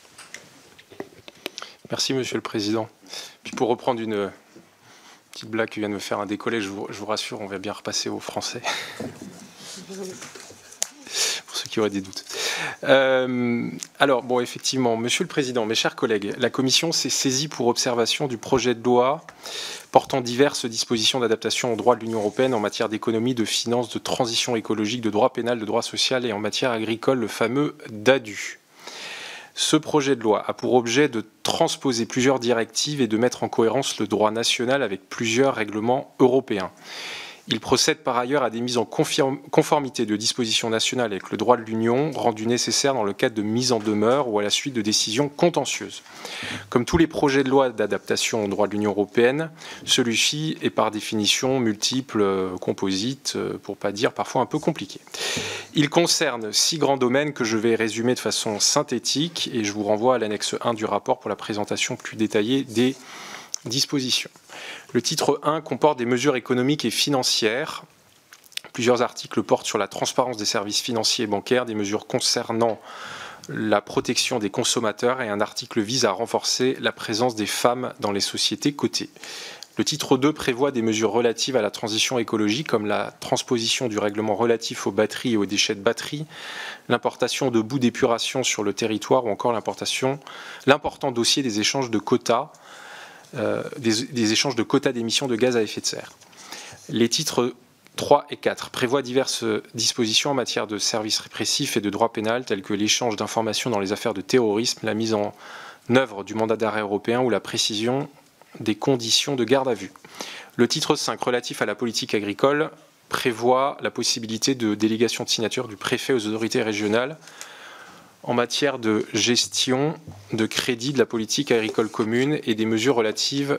C: Merci Monsieur le Président. Puis pour reprendre une petite blague que vient de me faire un des collègues, je vous, je vous rassure, on va bien repasser au français. Pour ceux qui auraient des doutes. Euh, alors, bon, effectivement, Monsieur le Président, mes chers collègues, la Commission s'est saisie pour observation du projet de loi portant diverses dispositions d'adaptation au droit de l'Union européenne en matière d'économie, de finances, de transition écologique, de droit pénal, de droit social et en matière agricole, le fameux D A D U. Ce projet de loi a pour objet de transposer plusieurs directives et de mettre en cohérence le droit national avec plusieurs règlements européens. Il procède par ailleurs à des mises en conformité de dispositions nationales avec le droit de l'Union, rendues nécessaires dans le cadre de mise en demeure ou à la suite de décisions contentieuses. Comme tous les projets de loi d'adaptation au droit de l'Union européenne, celui-ci est par définition multiple, composite, pour ne pas dire parfois un peu compliqué. Il concerne six grands domaines que je vais résumer de façon synthétique et je vous renvoie à l'annexe un du rapport pour la présentation plus détaillée des dispositions. Le titre un comporte des mesures économiques et financières. Plusieurs articles portent sur la transparence des services financiers et bancaires, des mesures concernant la protection des consommateurs et un article vise à renforcer la présence des femmes dans les sociétés cotées. Le titre deux prévoit des mesures relatives à la transition écologique comme la transposition du règlement relatif aux batteries et aux déchets de batterie, l'importation de boues d'épuration sur le territoire ou encore l'importation, l'important dossier des échanges de quotas Euh, des, des échanges de quotas d'émissions de gaz à effet de serre. Les titres trois et quatre prévoient diverses dispositions en matière de services répressifs et de droit pénal, tels que l'échange d'informations dans les affaires de terrorisme, la mise en œuvre du mandat d'arrêt européen ou la précision des conditions de garde à vue. Le titre cinq, relatif à la politique agricole, prévoit la possibilité de délégation de signature du préfet aux autorités régionales en matière de gestion de crédit de la politique agricole commune et des mesures relatives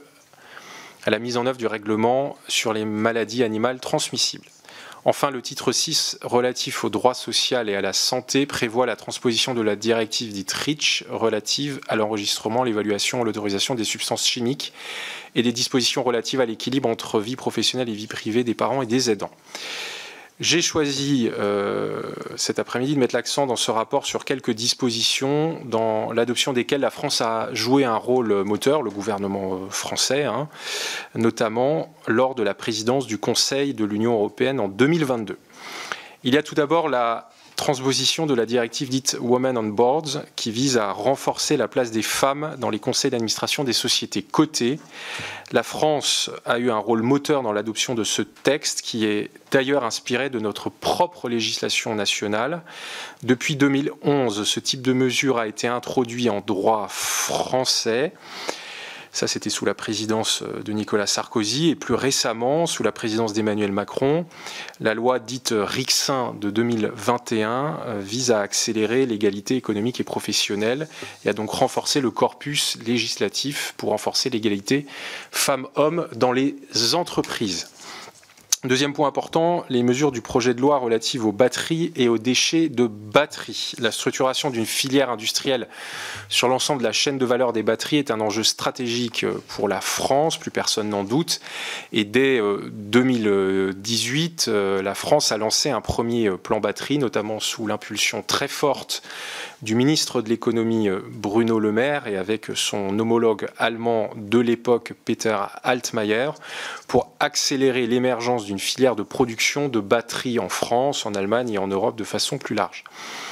C: à la mise en œuvre du règlement sur les maladies animales transmissibles. Enfin, le titre six relatif au droit social et à la santé prévoit la transposition de la directive dite REACH relative à l'enregistrement, l'évaluation et l'autorisation des substances chimiques et des dispositions relatives à l'équilibre entre vie professionnelle et vie privée des parents et des aidants. J'ai choisi euh, cet après-midi de mettre l'accent dans ce rapport sur quelques dispositions dans l'adoption desquelles la France a joué un rôle moteur, le gouvernement français, hein, notamment lors de la présidence du Conseil de l'Union européenne en deux mille vingt-deux. Il y a tout d'abord la transposition de la directive dite Women on Boards qui vise à renforcer la place des femmes dans les conseils d'administration des sociétés cotées. La France a eu un rôle moteur dans l'adoption de ce texte qui est d'ailleurs inspiré de notre propre législation nationale. Depuis deux mille onze, ce type de mesure a été introduit en droit français. Ça, c'était sous la présidence de Nicolas Sarkozy et plus récemment, sous la présidence d'Emmanuel Macron, la loi dite Rixain de deux mille vingt et un vise à accélérer l'égalité économique et professionnelle et à donc renforcer le corpus législatif pour renforcer l'égalité femmes-hommes dans les entreprises. Deuxième point important, les mesures du projet de loi relatives aux batteries et aux déchets de batteries. La structuration d'une filière industrielle sur l'ensemble de la chaîne de valeur des batteries est un enjeu stratégique pour la France, plus personne n'en doute. Et dès deux mille dix-huit, la France a lancé un premier plan batterie, notamment sous l'impulsion très forte du ministre de l'économie Bruno Le Maire et avec son homologue allemand de l'époque Peter Altmaier pour accélérer l'émergence d'une filière de production de batteries en France, en Allemagne et en Europe de façon plus large.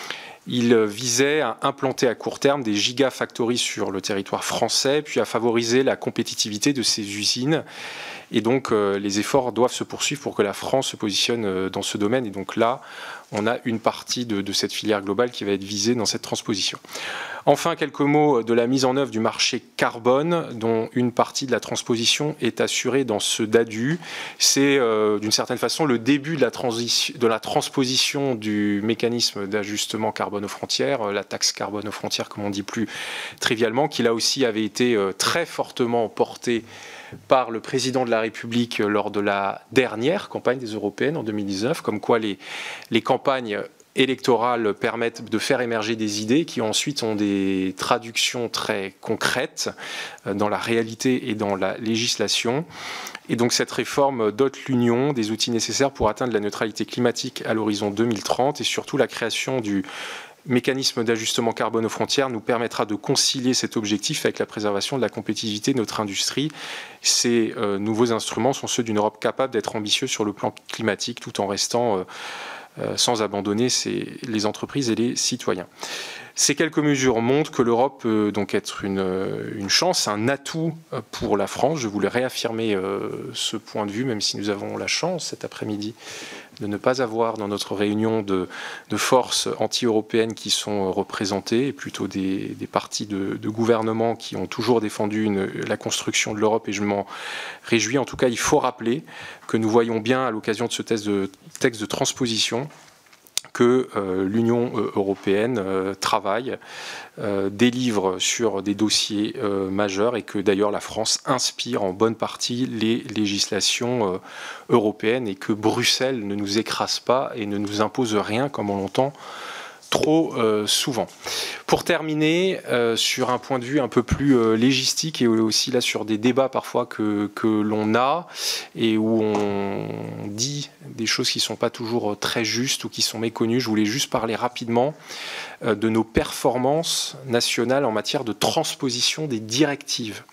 C: Il visait à implanter à court terme des gigafactories sur le territoire français, puis à favoriser la compétitivité de ces usines. Et donc, euh, les efforts doivent se poursuivre pour que la France se positionne euh, dans ce domaine. Et donc là, on a une partie de, de cette filière globale qui va être visée dans cette transposition. Enfin, quelques mots de la mise en œuvre du marché carbone, dont une partie de la transposition est assurée dans ce D A D U. C'est euh, d'une certaine façon le début de la, de la transposition du mécanisme d'ajustement carbone aux frontières, la taxe carbone aux frontières, comme on dit plus trivialement, qui là aussi avait été euh, très fortement porté par le président de la République lors de la dernière campagne des Européennes en deux mille dix-neuf, comme quoi les, les campagnes électorales permettent de faire émerger des idées qui ensuite ont des traductions très concrètes dans la réalité et dans la législation. Et donc cette réforme dote l'Union des outils nécessaires pour atteindre la neutralité climatique à l'horizon deux mille trente et surtout la création du mécanisme d'ajustement carbone aux frontières nous permettra de concilier cet objectif avec la préservation de la compétitivité de notre industrie. Ces euh, nouveaux instruments sont ceux d'une Europe capable d'être ambitieuse sur le plan climatique tout en restant euh, euh, sans abandonner ses, les entreprises et les citoyens. Ces quelques mesures montrent que l'Europe peut donc être une, une chance, un atout pour la France. Je voulais réaffirmer euh, ce point de vue, même si nous avons la chance cet après-midi de ne pas avoir dans notre réunion de, de forces anti-européennes qui sont représentées, et plutôt des, des partis de, de gouvernement qui ont toujours défendu une, la construction de l'Europe, et je m'en réjouis. En tout cas, il faut rappeler que nous voyons bien à l'occasion de ce texte de, texte de transposition que euh, l'Union euh, européenne euh, travaille, euh, délivre sur des dossiers euh, majeurs et que d'ailleurs la France inspire en bonne partie les législations euh, européennes et que Bruxelles ne nous écrase pas et ne nous impose rien comme on l'entend trop euh, souvent. Pour terminer, euh, sur un point de vue un peu plus euh, légistique et aussi là sur des débats parfois que, que l'on a et où on dit des choses qui ne sont pas toujours très justes ou qui sont méconnues, je voulais juste parler rapidement euh, de nos performances nationales en matière de transposition des directives.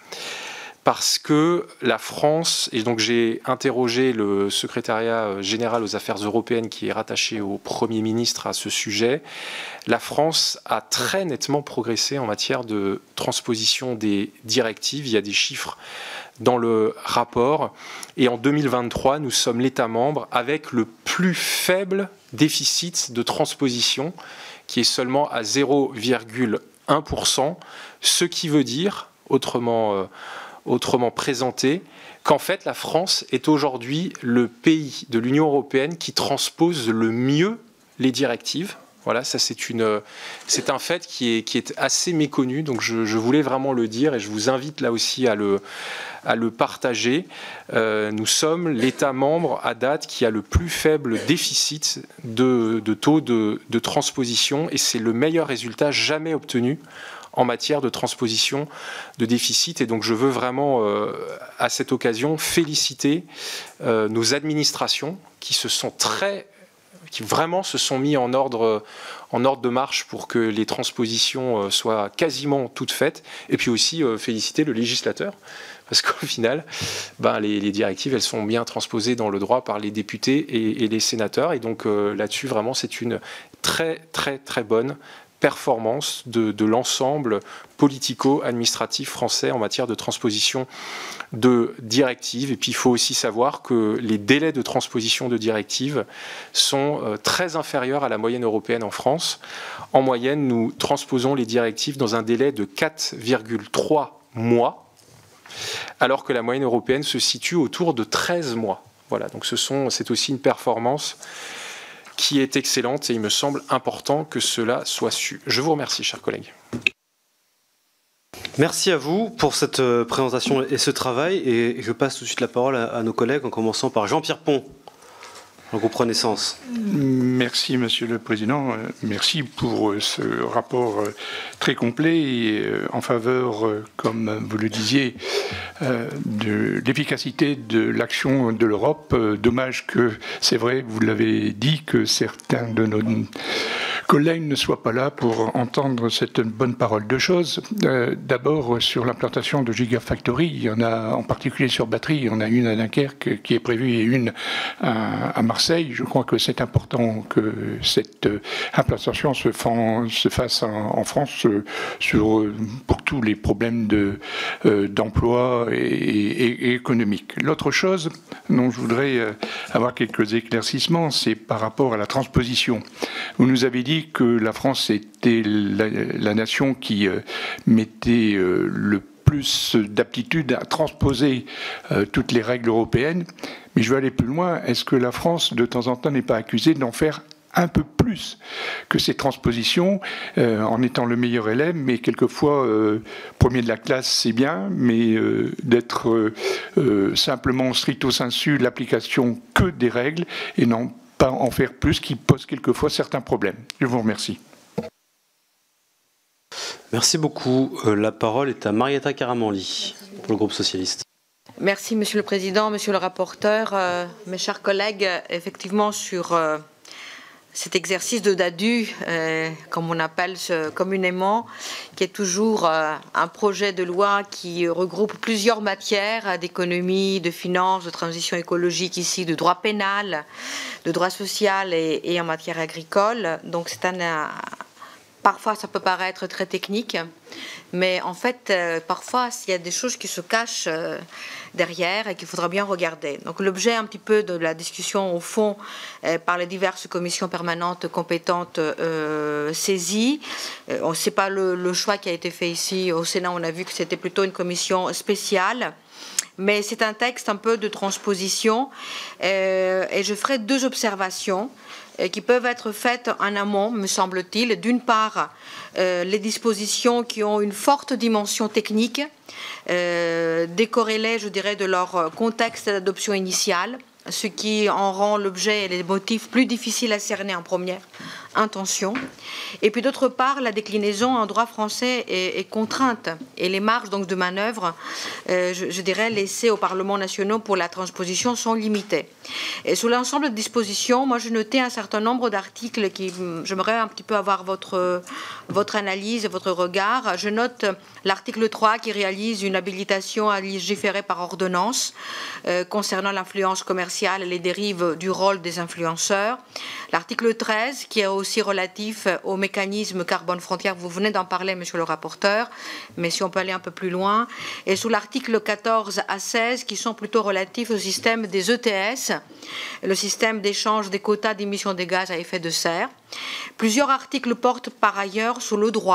C: Parce que la France, et donc j'ai interrogé le secrétariat général aux affaires européennes qui est rattaché au Premier ministre à ce sujet, la France a très nettement progressé en matière de transposition des directives. Il y a des chiffres dans le rapport. Et en deux mille vingt-trois, nous sommes l'État membre avec le plus faible déficit de transposition, qui est seulement à zéro virgule un pour cent, ce qui veut dire, autrement... Euh, autrement présenté, qu'en fait la France est aujourd'hui le pays de l'Union européenne qui transpose le mieux les directives. Voilà, ça c'est une, c'est un fait qui est, qui est assez méconnu, donc je, je voulais vraiment le dire et je vous invite là aussi à le, à le partager. Euh, nous sommes l'État membre à date qui a le plus faible déficit de, de taux de, de transposition et c'est le meilleur résultat jamais obtenu en matière de transposition de déficit. Et donc je veux vraiment, euh, à cette occasion, féliciter euh, nos administrations qui se sont très... qui vraiment se sont mis en ordre, en ordre de marche pour que les transpositions soient quasiment toutes faites. Et puis aussi euh, féliciter le législateur, parce qu'au final, ben, les, les directives, elles sont bien transposées dans le droit par les députés et, et les sénateurs. Et donc euh, là-dessus, vraiment, c'est une très, très, très bonne performance de, de l'ensemble politico-administratif français en matière de transposition de directives. Et puis il faut aussi savoir que les délais de transposition de directives sont euh, très inférieurs à la moyenne européenne en France. En moyenne, nous transposons les directives dans un délai de quatre virgule trois mois, alors que la moyenne européenne se situe autour de treize mois. Voilà, donc ce sont, c'est aussi une performance qui est excellente et il me semble important que cela soit su. Je vous remercie, chers collègues.
A: Merci à vous pour cette présentation et ce travail. Et je passe tout de suite la parole à nos collègues, en commençant par Jean-Pierre Pont, le groupe Renaissance.
D: Merci, Monsieur le Président. Merci pour ce rapport très complet et en faveur, comme vous le disiez, de l'efficacité de l'action de l'Europe. Dommage que, c'est vrai, vous l'avez dit, que certains de nos collègues ne soient pas là pour entendre cette bonne parole. Deux choses. Euh, D'abord, sur l'implantation de Gigafactory, il y en a en particulier sur batterie, il y en a une à Dunkerque qui est prévue et une à, à Marseille. Je crois que c'est important que cette implantation se, fan, se fasse en, en France euh, sur, pour tous les problèmes de, euh, d'emploi et, et, et économiques. L'autre chose dont je voudrais euh, avoir quelques éclaircissements, c'est par rapport à la transposition. Vous nous avez dit que la France était la, la nation qui euh, mettait euh, le plus d'aptitude à transposer euh, toutes les règles européennes. Mais je vais aller plus loin. Est-ce que la France, de temps en temps, n'est pas accusée d'en faire un peu plus que ces transpositions, euh, en étant le meilleur élève, mais quelquefois, euh, premier de la classe, c'est bien, mais euh, d'être euh, euh, simplement stricto sensu l'application que des règles et non pas en faire plus, qui pose quelquefois certains problèmes. Je vous remercie.
A: Merci beaucoup. La parole est à Marietta Caramanli, pour le groupe socialiste.
G: Merci, Monsieur le Président, Monsieur le rapporteur, euh, mes chers collègues. Effectivement, sur euh, cet exercice de DADU, euh, comme on appelle ce, communément, qui est toujours euh, un projet de loi qui regroupe plusieurs matières d'économie, de finances, de transition écologique ici, de droit pénal, de droit social et, et en matière agricole. Donc c'est un, un parfois ça peut paraître très technique, mais en fait euh, parfois il y a des choses qui se cachent euh, derrière et qu'il faudra bien regarder. Donc l'objet un petit peu de la discussion au fond euh, par les diverses commissions permanentes compétentes euh, saisies. Euh, on ne sait pas le, le choix qui a été fait ici au Sénat, on a vu que c'était plutôt une commission spéciale. Mais c'est un texte un peu de transposition euh, et je ferai deux observations euh, qui peuvent être faites en amont, me semble-t-il. D'une part, euh, les dispositions qui ont une forte dimension technique, euh, décorrélées, je dirais, de leur contexte d'adoption initiale, ce qui en rend l'objet et les motifs plus difficiles à cerner en première intention. Et puis d'autre part, la déclinaison en droit français est, est contrainte et les marges donc de manœuvre, euh, je, je dirais, laissées aux parlements nationaux pour la transposition sont limitées. Et sur l'ensemble de dispositions, moi je notais un certain nombre d'articles qui, j'aimerais un petit peu avoir votre, votre analyse, votre regard. Je note l'article trois qui réalise une habilitation à légiférer par ordonnance euh, concernant l'influence commerciale et les dérives du rôle des influenceurs. L'article treize qui est aussi relatif au mécanisme carbone frontière, vous venez d'en parler, monsieur le rapporteur, mais si on peut aller un peu plus loin. Et sous l'article quatorze à seize, qui sont plutôt relatifs au système des E T S, le système d'échange des quotas d'émissions de gaz à effet de serre. Plusieurs articles portent par ailleurs sur le droit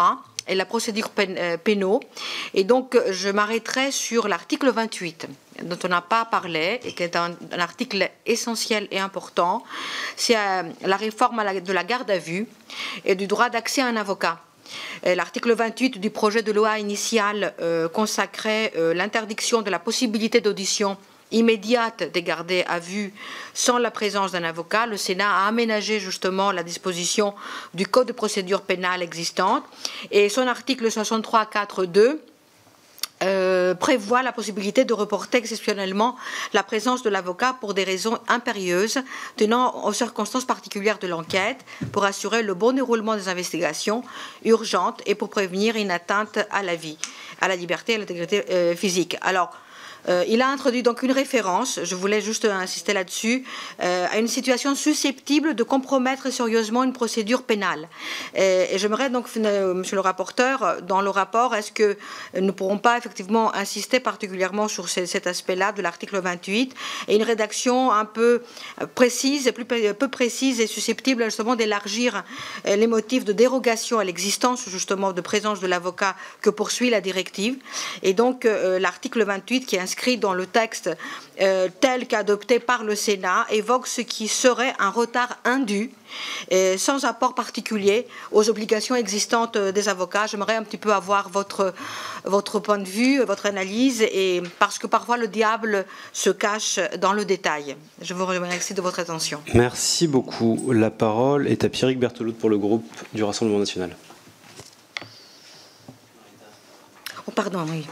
G: et la procédure pénale. Et donc, je m'arrêterai sur l'article vingt-huit, dont on n'a pas parlé, et qui est un, un article essentiel et important. C'est euh, la réforme à la, de la garde à vue et du droit d'accès à un avocat. L'article vingt-huit du projet de loi initial euh, consacrait euh, l'interdiction de la possibilité d'audition immédiate des gardés à vue sans la présence d'un avocat. Le Sénat a aménagé justement la disposition du Code de procédure pénale existante et son article soixante-trois quatre deux Euh, prévoit la possibilité de reporter exceptionnellement la présence de l'avocat pour des raisons impérieuses tenant aux circonstances particulières de l'enquête, pour assurer le bon déroulement des investigations urgentes et pour prévenir une atteinte à la vie, à la liberté et à l'intégrité euh, physique. Alors, Euh, il a introduit donc une référence, je voulais juste insister là-dessus, euh, à une situation susceptible de compromettre sérieusement une procédure pénale. Et, et j'aimerais donc, euh, monsieur le rapporteur, dans le rapport, est-ce que nous ne pourrons pas effectivement insister particulièrement sur ce, cet aspect-là de l'article vingt-huit et une rédaction un peu précise, plus, peu précise et susceptible justement d'élargir euh, les motifs de dérogation à l'existence justement de présence de l'avocat que poursuit la directive. Et donc euh, l'article vingt-huit qui est inscrit dans le texte euh, tel qu'adopté par le Sénat évoque ce qui serait un retard indu et sans apport particulier aux obligations existantes des avocats. J'aimerais un petit peu avoir votre, votre point de vue, votre analyse, et parce que parfois le diable se cache dans le détail. Je vous remercie de votre attention.
A: Merci beaucoup. La parole est à Pierrick Berthelot pour le groupe du Rassemblement national.
G: Oh, pardon, oui.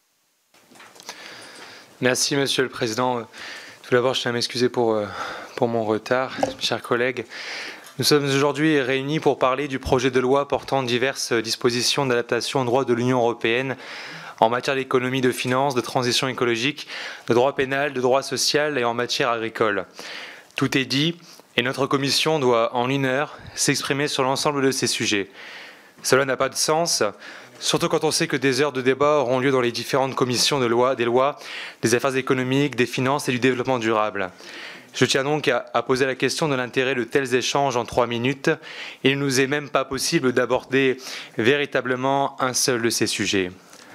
H: Merci, Monsieur le Président. Tout d'abord, je tiens à m'excuser pour, pour mon retard, chers collègues. Nous sommes aujourd'hui réunis pour parler du projet de loi portant diverses dispositions d'adaptation au droit de l'Union européenne en matière d'économie, de finances, de transition écologique, de droit pénal, de droit social et en matière agricole. Tout est dit et notre commission doit, en une heure, s'exprimer sur l'ensemble de ces sujets. Cela n'a pas de sens, surtout quand on sait que des heures de débat auront lieu dans les différentes commissions de loi, des lois, des affaires économiques, des finances et du développement durable. Je tiens donc à, à poser la question de l'intérêt de tels échanges en trois minutes. Il ne nous est même pas possible d'aborder véritablement un seul de ces sujets.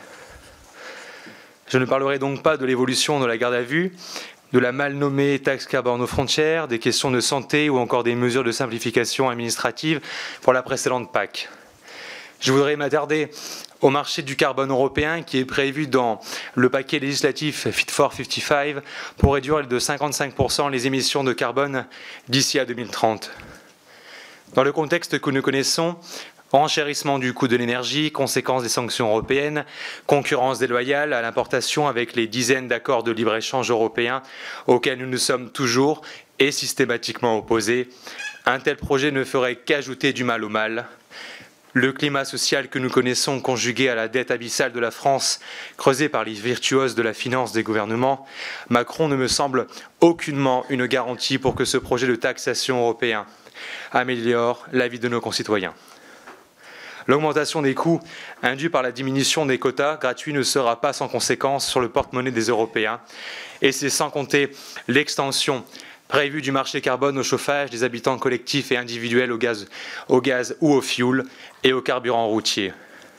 H: Je ne parlerai donc pas de l'évolution de la garde à vue, de la mal nommée taxe carbone aux frontières, des questions de santé ou encore des mesures de simplification administrative pour la précédente P A C. Je voudrais m'attarder au marché du carbone européen qui est prévu dans le paquet législatif Fit for cinquante-cinq pour réduire de cinquante-cinq pour cent les émissions de carbone d'ici à deux mille trente. Dans le contexte que nous connaissons, renchérissement du coût de l'énergie, conséquences des sanctions européennes, concurrence déloyale à l'importation avec les dizaines d'accords de libre-échange européens auxquels nous nous sommes toujours et systématiquement opposés, un tel projet ne ferait qu'ajouter du mal au mal. Le climat social que nous connaissons, conjugué à la dette abyssale de la France, creusée par les virtuoses de la finance des gouvernements, Macron ne me semble aucunement une garantie pour que ce projet de taxation européen améliore la vie de nos concitoyens. L'augmentation des coûts induite par la diminution des quotas gratuits ne sera pas sans conséquence sur le porte-monnaie des Européens, et c'est sans compter l'extension prévu du marché carbone au chauffage des habitants collectifs et individuels au gaz, au gaz ou au fioul et au carburant routier.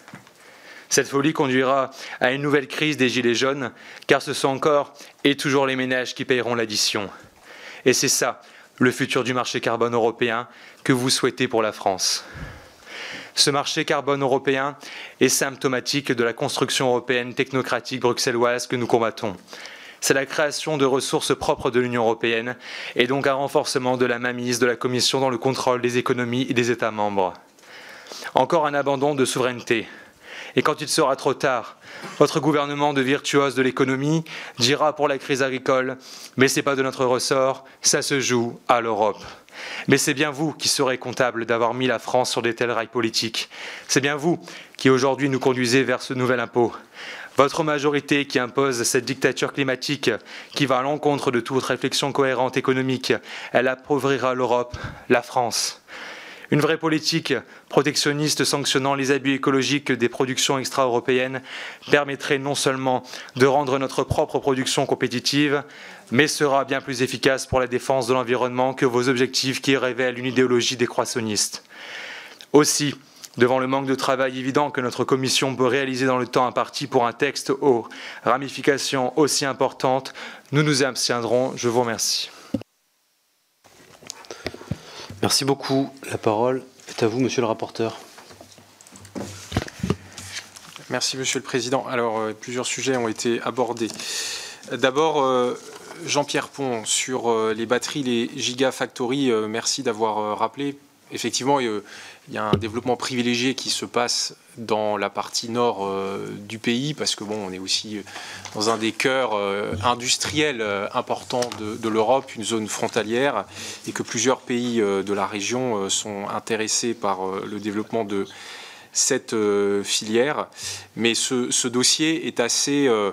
H: Cette folie conduira à une nouvelle crise des gilets jaunes, car ce sont encore et toujours les ménages qui paieront l'addition. Et c'est ça, le futur du marché carbone européen que vous souhaitez pour la France. Ce marché carbone européen est symptomatique de la construction européenne technocratique bruxelloise que nous combattons. C'est la création de ressources propres de l'Union européenne et donc un renforcement de la mainmise de la Commission dans le contrôle des économies et des États membres. Encore un abandon de souveraineté. Et quand il sera trop tard, votre gouvernement de virtuose de l'économie dira pour la crise agricole « mais ce n'est pas de notre ressort, ça se joue à l'Europe ». Mais c'est bien vous qui serez comptable d'avoir mis la France sur des tels rails politiques. C'est bien vous qui aujourd'hui nous conduisez vers ce nouvel impôt. Votre majorité qui impose cette dictature climatique qui va à l'encontre de toute réflexion cohérente économique, elle appauvrira l'Europe, la France. Une vraie politique protectionniste sanctionnant les abus écologiques des productions extra-européennes permettrait non seulement de rendre notre propre production compétitive, mais sera bien plus efficace pour la défense de l'environnement que vos objectifs qui révèlent une idéologie décroissonniste. Aussi, Devant le manque de travail évident que notre commission peut réaliser dans le temps imparti pour un texte aux ramifications aussi importantes, nous nous abstiendrons. Je vous remercie.
A: Merci beaucoup. La parole est à vous, monsieur le rapporteur.
C: Merci, Monsieur le Président. Alors, euh, plusieurs sujets ont été abordés. D'abord, euh, Jean-Pierre Pont, sur euh, les batteries, les Gigafactory, euh, merci d'avoir euh, rappelé. Effectivement, euh, il y a un développement privilégié qui se passe dans la partie nord euh, du pays, parce que bon, on est aussi dans un des cœurs euh, industriels euh, importants de, de l'Europe, une zone frontalière, et que plusieurs pays euh, de la région euh, sont intéressés par euh, le développement de cette euh, filière. Mais ce, ce dossier est assez euh,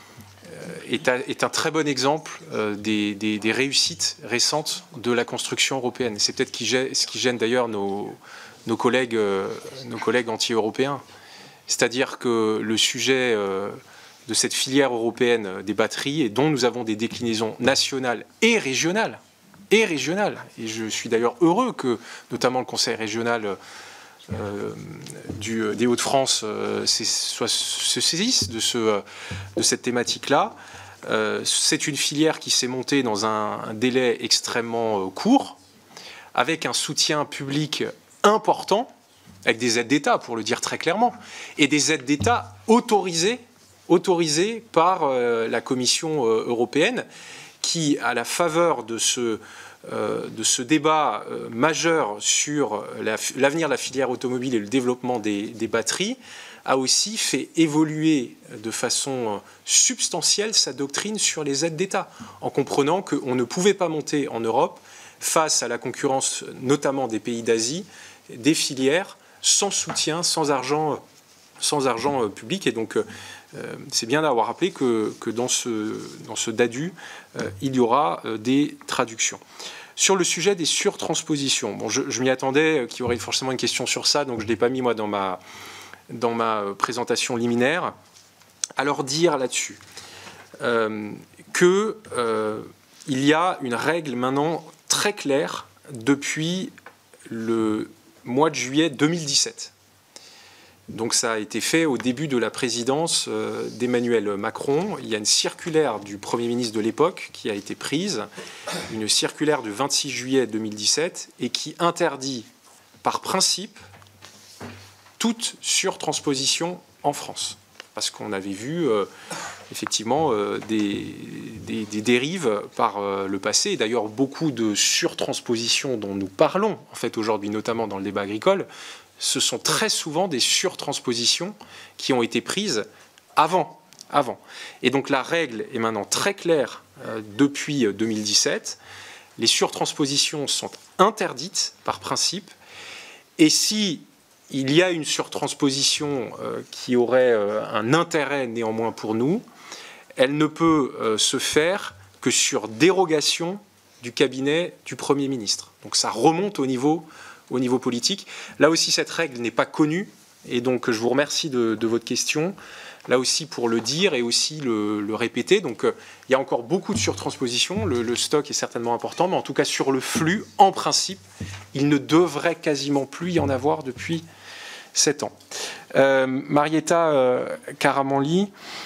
C: est, à, est un très bon exemple euh, des, des, des réussites récentes de la construction européenne. C'est peut-être qui gêne, ce qui gêne d'ailleurs nos, nos collègues, euh, nos collègues anti-européens. C'est-à-dire que le sujet euh, de cette filière européenne des batteries, et dont nous avons des déclinaisons nationales et régionales, et régionales, et je suis d'ailleurs heureux que notamment le Conseil régional Euh, du, des Hauts-de-France euh, soit, se saisissent de, ce, de cette thématique-là. Euh, c'est une filière qui s'est montée dans un, un délai extrêmement euh, court, avec un soutien public important, avec des aides d'État, pour le dire très clairement, et des aides d'État autorisées, autorisées par euh, la Commission euh, européenne, qui, à la faveur de ce Euh, de ce débat euh, majeur sur l'avenir de la filière automobile et le développement des, des batteries, a aussi fait évoluer de façon substantielle sa doctrine sur les aides d'État, en comprenant qu'on ne pouvait pas monter en Europe, face à la concurrence notamment des pays d'Asie, des filières sans soutien, sans argent, sans argent public. Et donc, euh, c'est bien d'avoir rappelé que, que dans ce, dans ce DADU, euh, il y aura euh, des traductions. Sur le sujet des surtranspositions, bon, je, je m'y attendais qu'il y aurait forcément une question sur ça, donc je ne l'ai pas mis moi dans ma, dans ma présentation liminaire. Alors dire là-dessus euh, qu'il euh, y a une règle maintenant très claire depuis le mois de juillet deux mille dix-sept. Donc ça a été fait au début de la présidence euh, d'Emmanuel Macron. Il y a une circulaire du Premier ministre de l'époque qui a été prise, une circulaire du vingt-six juillet deux mille dix-sept, et qui interdit par principe toute surtransposition en France. Parce qu'on avait vu euh, effectivement euh, des, des, des dérives par euh, le passé. Et d'ailleurs, beaucoup de surtranspositions dont nous parlons en fait aujourd'hui, notamment dans le débat agricole, ce sont très souvent des surtranspositions qui ont été prises avant. avant. Et donc la règle est maintenant très claire euh, depuis deux mille dix-sept. Les surtranspositions sont interdites par principe. Et si il y a une surtransposition euh, qui aurait euh, un intérêt néanmoins pour nous, elle ne peut euh, se faire que sur dérogation du cabinet du Premier ministre. Donc ça remonte au niveau au niveau politique. Là aussi, cette règle n'est pas connue, et donc je vous remercie de, de votre question, là aussi pour le dire et aussi le, le répéter. Donc euh, il y a encore beaucoup de surtranspositions, le, le stock est certainement important, mais en tout cas sur le flux, en principe, il ne devrait quasiment plus y en avoir depuis sept ans. Euh, Marietta euh, Caramanli,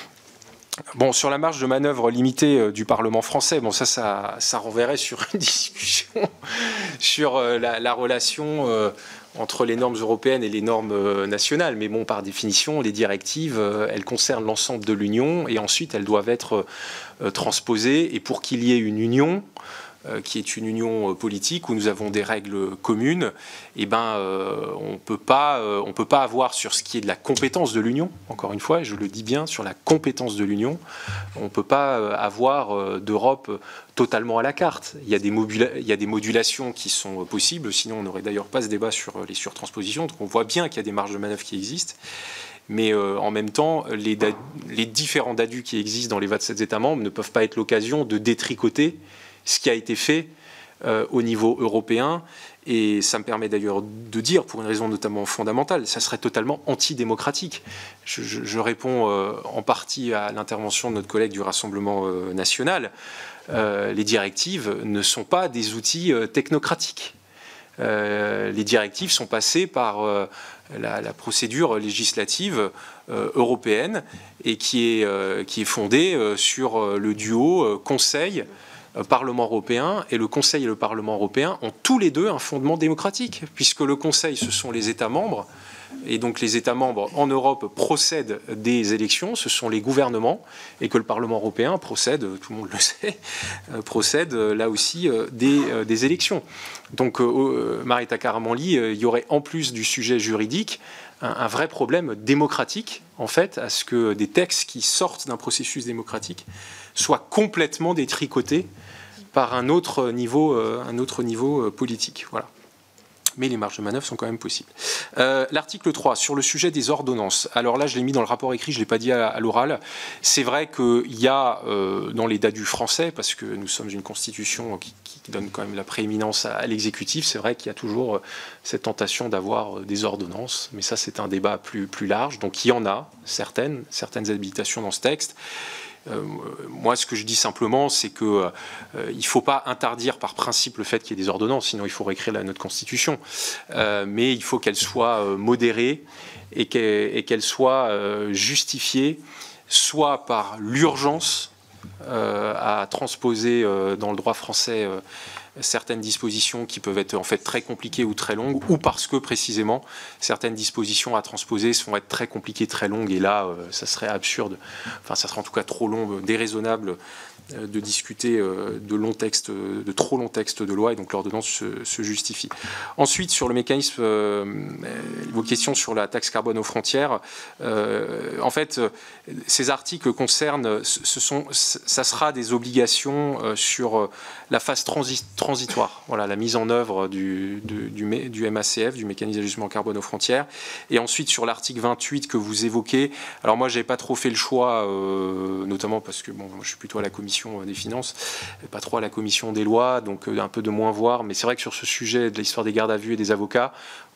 C: bon, sur la marge de manœuvre limitée euh, du Parlement français, bon, ça, ça, ça renverrait sur une discussion sur euh, la, la relation euh, entre les normes européennes et les normes euh, nationales. Mais bon, par définition, les directives, euh, elles concernent l'ensemble de l'Union et ensuite elles doivent être euh, transposées. Et pour qu'il y ait une union, euh, qui est une union euh, politique où nous avons des règles communes, eh ben, euh, on peut pas, euh, on peut pas avoir sur ce qui est de la compétence de l'Union, encore une fois, et je le dis bien, sur la compétence de l'Union, on ne peut pas euh, avoir euh, d'Europe totalement à la carte. Il y a des, modula- il y a des modulations qui sont possibles, sinon on n'aurait d'ailleurs pas ce débat sur les surtranspositions, donc on voit bien qu'il y a des marges de manœuvre qui existent. Mais euh, en même temps, les, da- les différents D A D U qui existent dans les vingt-sept États membres ne peuvent pas être l'occasion de détricoter ce qui a été fait euh, au niveau européen. Et ça me permet d'ailleurs de dire, pour une raison notamment fondamentale, ça serait totalement antidémocratique. Je, je, je réponds euh, en partie à l'intervention de notre collègue du Rassemblement euh, national. Euh, les directives ne sont pas des outils euh, technocratiques. Euh, les directives sont passées par euh, la, la procédure législative euh, européenne et qui est, euh, qui est fondée euh, sur euh, le duo euh, Conseil euh, Parlement européen, et le Conseil et le Parlement européen ont tous les deux un fondement démocratique, puisque le Conseil, ce sont les États membres, et donc les États membres en Europe procèdent des élections, ce sont les gouvernements, et que le Parlement européen procède, tout le monde le sait, procède là aussi des, des élections. Donc euh, Marita Karamanli, il y aurait en plus du sujet juridique un, un vrai problème démocratique, en fait, à ce que des textes qui sortent d'un processus démocratique soient complètement détricotés par un autre niveau, euh, un autre niveau euh, politique. Voilà. Mais les marges de manœuvre sont quand même possibles. Euh, L'article trois, sur le sujet des ordonnances. Alors là, je l'ai mis dans le rapport écrit, je ne l'ai pas dit à, à l'oral. C'est vrai qu'il y a, euh, dans les DADU français, parce que nous sommes une constitution qui, qui donne quand même la prééminence à, à l'exécutif, c'est vrai qu'il y a toujours cette tentation d'avoir des ordonnances. Mais ça, c'est un débat plus, plus large. Donc il y en a, certaines, certaines habilitations dans ce texte. Euh, moi, ce que je dis simplement, c'est qu'il euh, ne faut pas interdire par principe le fait qu'il y ait des ordonnances, sinon il faut réécrire la, notre Constitution. Euh, mais il faut qu'elles soient euh, modérées et qu'elles qu'elles soient euh, justifiées, soit par l'urgence euh, à transposer euh, dans le droit français euh, certaines dispositions qui peuvent être en fait très compliquées ou très longues, ou parce que précisément certaines dispositions à transposer vont être très compliquées, très longues, et là, euh, ça serait absurde, enfin ça serait en tout cas trop long, déraisonnable euh, de discuter euh, de longs textes, de trop longs textes de loi, et donc l'ordonnance se, se justifie. Ensuite, sur le mécanisme, euh, vos questions sur la taxe carbone aux frontières, euh, en fait, ces articles concernent, ce sont, ça sera des obligations euh, sur la phase transi transitoire, voilà, la mise en œuvre du, du, du, du M A C F, du mécanisme d'ajustement carbone aux frontières. Et ensuite, sur l'article vingt-huit que vous évoquez, alors moi, je n'avais pas trop fait le choix, euh, notamment parce que bon, moi, je suis plutôt à la commission des finances, pas trop à la commission des lois, donc euh, un peu de moins voir. Mais c'est vrai que sur ce sujet de l'histoire des gardes à vue et des avocats,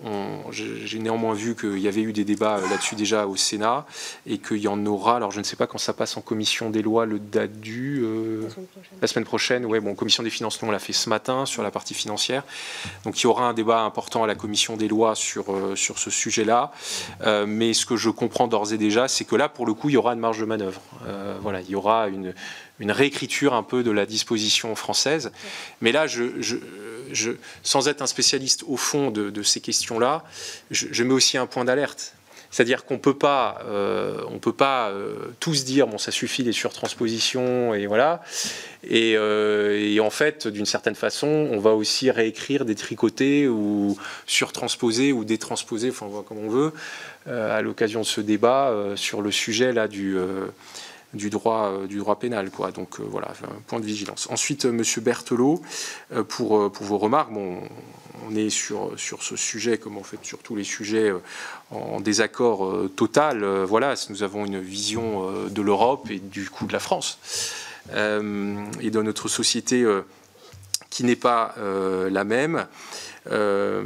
C: j'ai néanmoins vu qu'il y avait eu des débats là-dessus déjà au Sénat, et qu'il y en aura, alors je ne sais pas quand ça passe en commission des lois, le DADU, euh, la semaine prochaine. La semaine prochaine, ouais, bon, commission des finances, nous on l'a fait ce matin sur la partie financière. Donc il y aura un débat important à la commission des lois sur, euh, sur ce sujet-là. Euh, mais ce que je comprends d'ores et déjà, c'est que là, pour le coup, il y aura une marge de manœuvre. Euh, voilà, il y aura une, une réécriture un peu de la disposition française. Mais là, je, je, je, sans être un spécialiste au fond de, de ces questions-là, je, je mets aussi un point d'alerte. C'est-à-dire qu'on peut pas, euh, on peut pas euh, tous dire bon ça suffit les surtranspositions et voilà. Et, euh, et en fait, d'une certaine façon, on va aussi réécrire, détricoter ou surtransposer ou détransposer, enfin on voit comme on veut, euh, à l'occasion de ce débat euh, sur le sujet là du euh, du droit euh, du droit pénal, quoi. Donc euh, voilà, un point de vigilance. Ensuite, euh, Monsieur Berthelot, euh, pour euh, pour vos remarques, bon. On est sur, sur ce sujet, comme en fait sur tous les sujets, en désaccord euh, total. Euh, voilà, nous avons une vision euh, de l'Europe et du coup de la France euh, et de notre société euh, qui n'est pas euh, la même. Euh,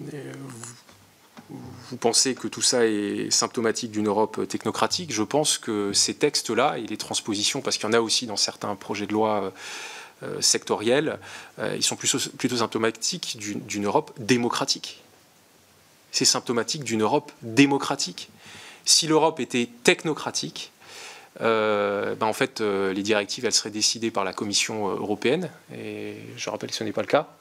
C: vous, vous pensez que tout ça est symptomatique d'une Europe technocratique. Je pense que ces textes-là et les transpositions, parce qu'il y en a aussi dans certains projets de loi euh, Euh, sectoriels, euh, ils sont plutôt, plutôt symptomatiques d'une Europe démocratique. C'est symptomatique d'une Europe démocratique. Si l'Europe était technocratique, euh, ben en fait, euh, les directives, elles seraient décidées par la Commission européenne, et je rappelle que ce n'est pas le cas.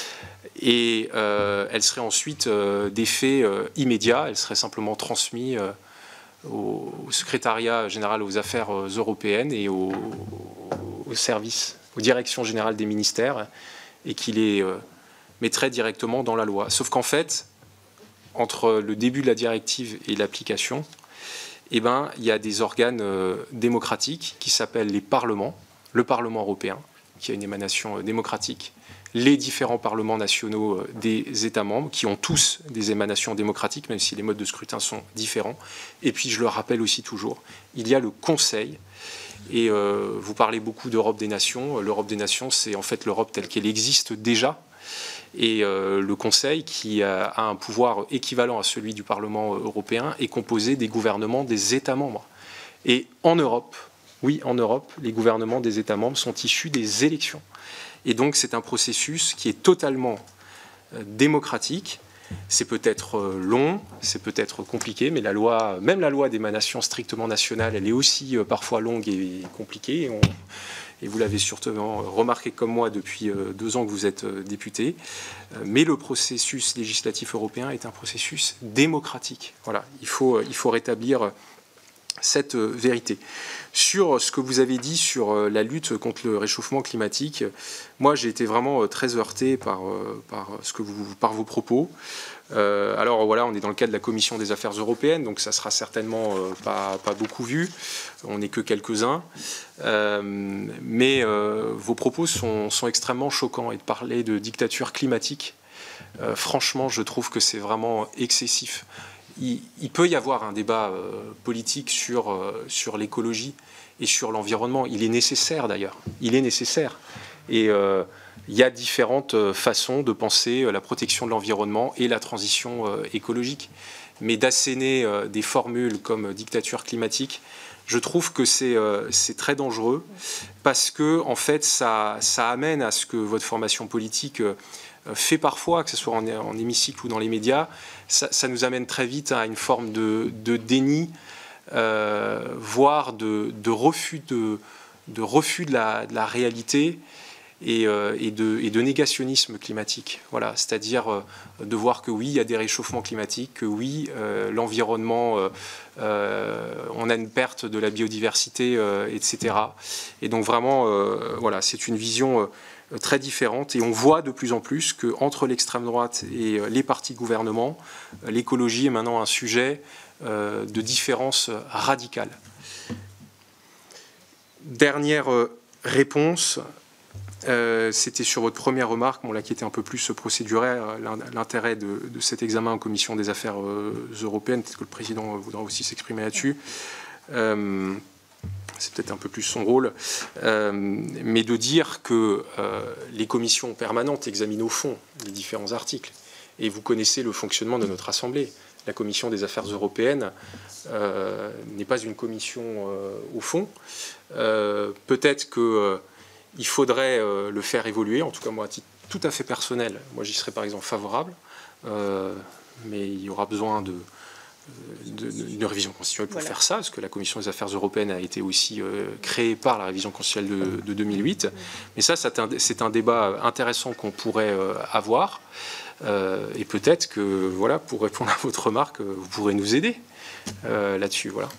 C: Et euh, elles seraient ensuite euh, d'effet euh, immédiat, elles seraient simplement transmises euh, au, au secrétariat général aux affaires européennes et au, au service aux directions générales des ministères, et qui les euh, mettrait directement dans la loi. Sauf qu'en fait, entre le début de la directive et l'application, eh ben, il y a des organes euh, démocratiques qui s'appellent les parlements, le Parlement européen, qui a une émanation euh, démocratique, les différents parlements nationaux euh, des États membres, qui ont tous des émanations démocratiques, même si les modes de scrutin sont différents. Et puis, je le rappelle aussi toujours, il y a le Conseil. Et euh, vous parlez beaucoup d'Europe des nations. L'Europe des nations, c'est en fait l'Europe telle qu'elle existe déjà. Et euh, le Conseil, qui a, a un pouvoir équivalent à celui du Parlement européen, est composé des gouvernements des États membres. Et en Europe, oui, en Europe, les gouvernements des États membres sont issus des élections. Et donc, c'est un processus qui est totalement euh, démocratique, C'est peut-être long, c'est peut-être compliqué, mais la loi, même la loi d'émanation strictement nationale, elle est aussi parfois longue et compliquée. Et, on, et vous l'avez sûrement remarqué comme moi depuis deux ans que vous êtes député. Mais le processus législatif européen est un processus démocratique. Voilà, il faut, il faut rétablir cette vérité. Sur ce que vous avez dit sur la lutte contre le réchauffement climatique, moi j'ai été vraiment très heurté par, par, ce que vous, par vos propos. Euh, alors voilà, on est dans le cadre de la Commission des Affaires européennes, donc ça sera certainement euh, pas, pas beaucoup vu, on n'est que quelques-uns. Euh, mais euh, vos propos sont, sont extrêmement choquants, et de parler de dictature climatique, euh, franchement je trouve que c'est vraiment excessif. Il, il peut y avoir un débat euh, politique sur, euh, sur l'écologie et sur l'environnement. Il est nécessaire d'ailleurs. Il est nécessaire. Et euh, il y a différentes euh, façons de penser euh, la protection de l'environnement et la transition euh, écologique. Mais d'asséner euh, des formules comme euh, dictature climatique, je trouve que c'est euh, c'est très dangereux parce que en fait, ça, ça amène à ce que votre formation politique euh, fait parfois, que ce soit en, en hémicycle ou dans les médias, ça, ça nous amène très vite à une forme de, de déni, euh, voire de, de refus de, de refus de la, de la réalité et, euh, et, de, et de négationnisme climatique. Voilà, c'est-à-dire euh, de voir que oui, il y a des réchauffements climatiques, que oui, euh, l'environnement, euh, euh, on a une perte de la biodiversité, euh, et cetera. Et donc vraiment, euh, voilà, c'est une vision euh, très différentes et on voit de plus en plus qu'entre l'extrême droite et les partis de gouvernement, l'écologie est maintenant un sujet euh, de différence radicale. Dernière réponse, euh, c'était sur votre première remarque, bon, là, qui était un peu plus procéduraire, l'intérêt de, de cet examen en commission des affaires euh, européennes, peut-être que le président voudra aussi s'exprimer là-dessus. Euh, c'est peut-être un peu plus son rôle, euh, mais de dire que euh, les commissions permanentes examinent au fond les différents articles. Et vous connaissez le fonctionnement de notre Assemblée. La commission des affaires européennes euh, n'est pas une commission euh, au fond. Euh, peut-être qu'il euh, faudrait euh, le faire évoluer, en tout cas moi à titre tout à fait personnel. Moi j'y serais par exemple favorable, euh, mais il y aura besoin de... d'une révision constitutionnelle pour voilà. faire ça, parce que la Commission des affaires européennes a été aussi euh, créée par la révision constitutionnelle de, de deux mille huit. Mais ça, c'est un, c'est un débat intéressant qu'on pourrait euh, avoir. Euh, et peut-être que, voilà, pour répondre à votre remarque, vous pourrez nous aider euh, là-dessus. Voilà.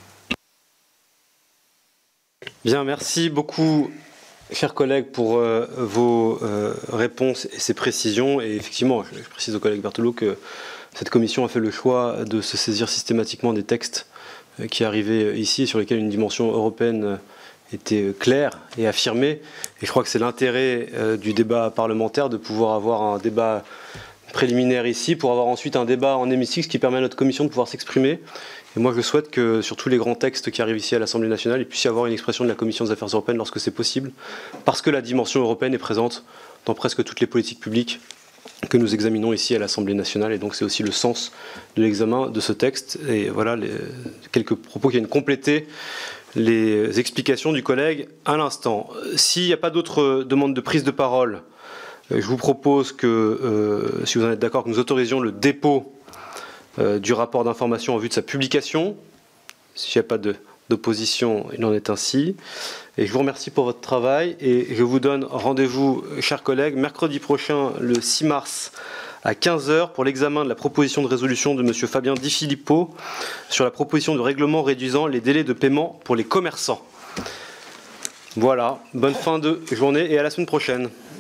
A: Bien, merci beaucoup, chers collègues, pour euh, vos euh, réponses et ces précisions. Et effectivement, je, je précise au collègue Berthelot que cette commission a fait le choix de se saisir systématiquement des textes qui arrivaient ici, sur lesquels une dimension européenne était claire et affirmée. Et je crois que c'est l'intérêt du débat parlementaire de pouvoir avoir un débat préliminaire ici, pour avoir ensuite un débat en hémicycle, ce qui permet à notre commission de pouvoir s'exprimer. Et moi, je souhaite que sur tous les grands textes qui arrivent ici à l'Assemblée nationale, il puisse y avoir une expression de la Commission des affaires européennes lorsque c'est possible, parce que la dimension européenne est présente dans presque toutes les politiques publiques que nous examinons ici à l'Assemblée nationale, et donc c'est aussi le sens de l'examen de ce texte. Et voilà les, quelques propos qui viennent compléter les explications du collègue à l'instant. S'il n'y a pas d'autres demandes de prise de parole, je vous propose que, euh, si vous en êtes d'accord, que nous autorisions le dépôt euh, du rapport d'information en vue de sa publication. S'il n'y a pas de, d'opposition, il en est ainsi. Et je vous remercie pour votre travail et je vous donne rendez-vous, chers collègues, mercredi prochain, le six mars, à quinze heures, pour l'examen de la proposition de résolution de M. Fabien Di Filippo sur la proposition de règlement réduisant les délais de paiement pour les commerçants. Voilà, bonne fin de journée et à la semaine prochaine.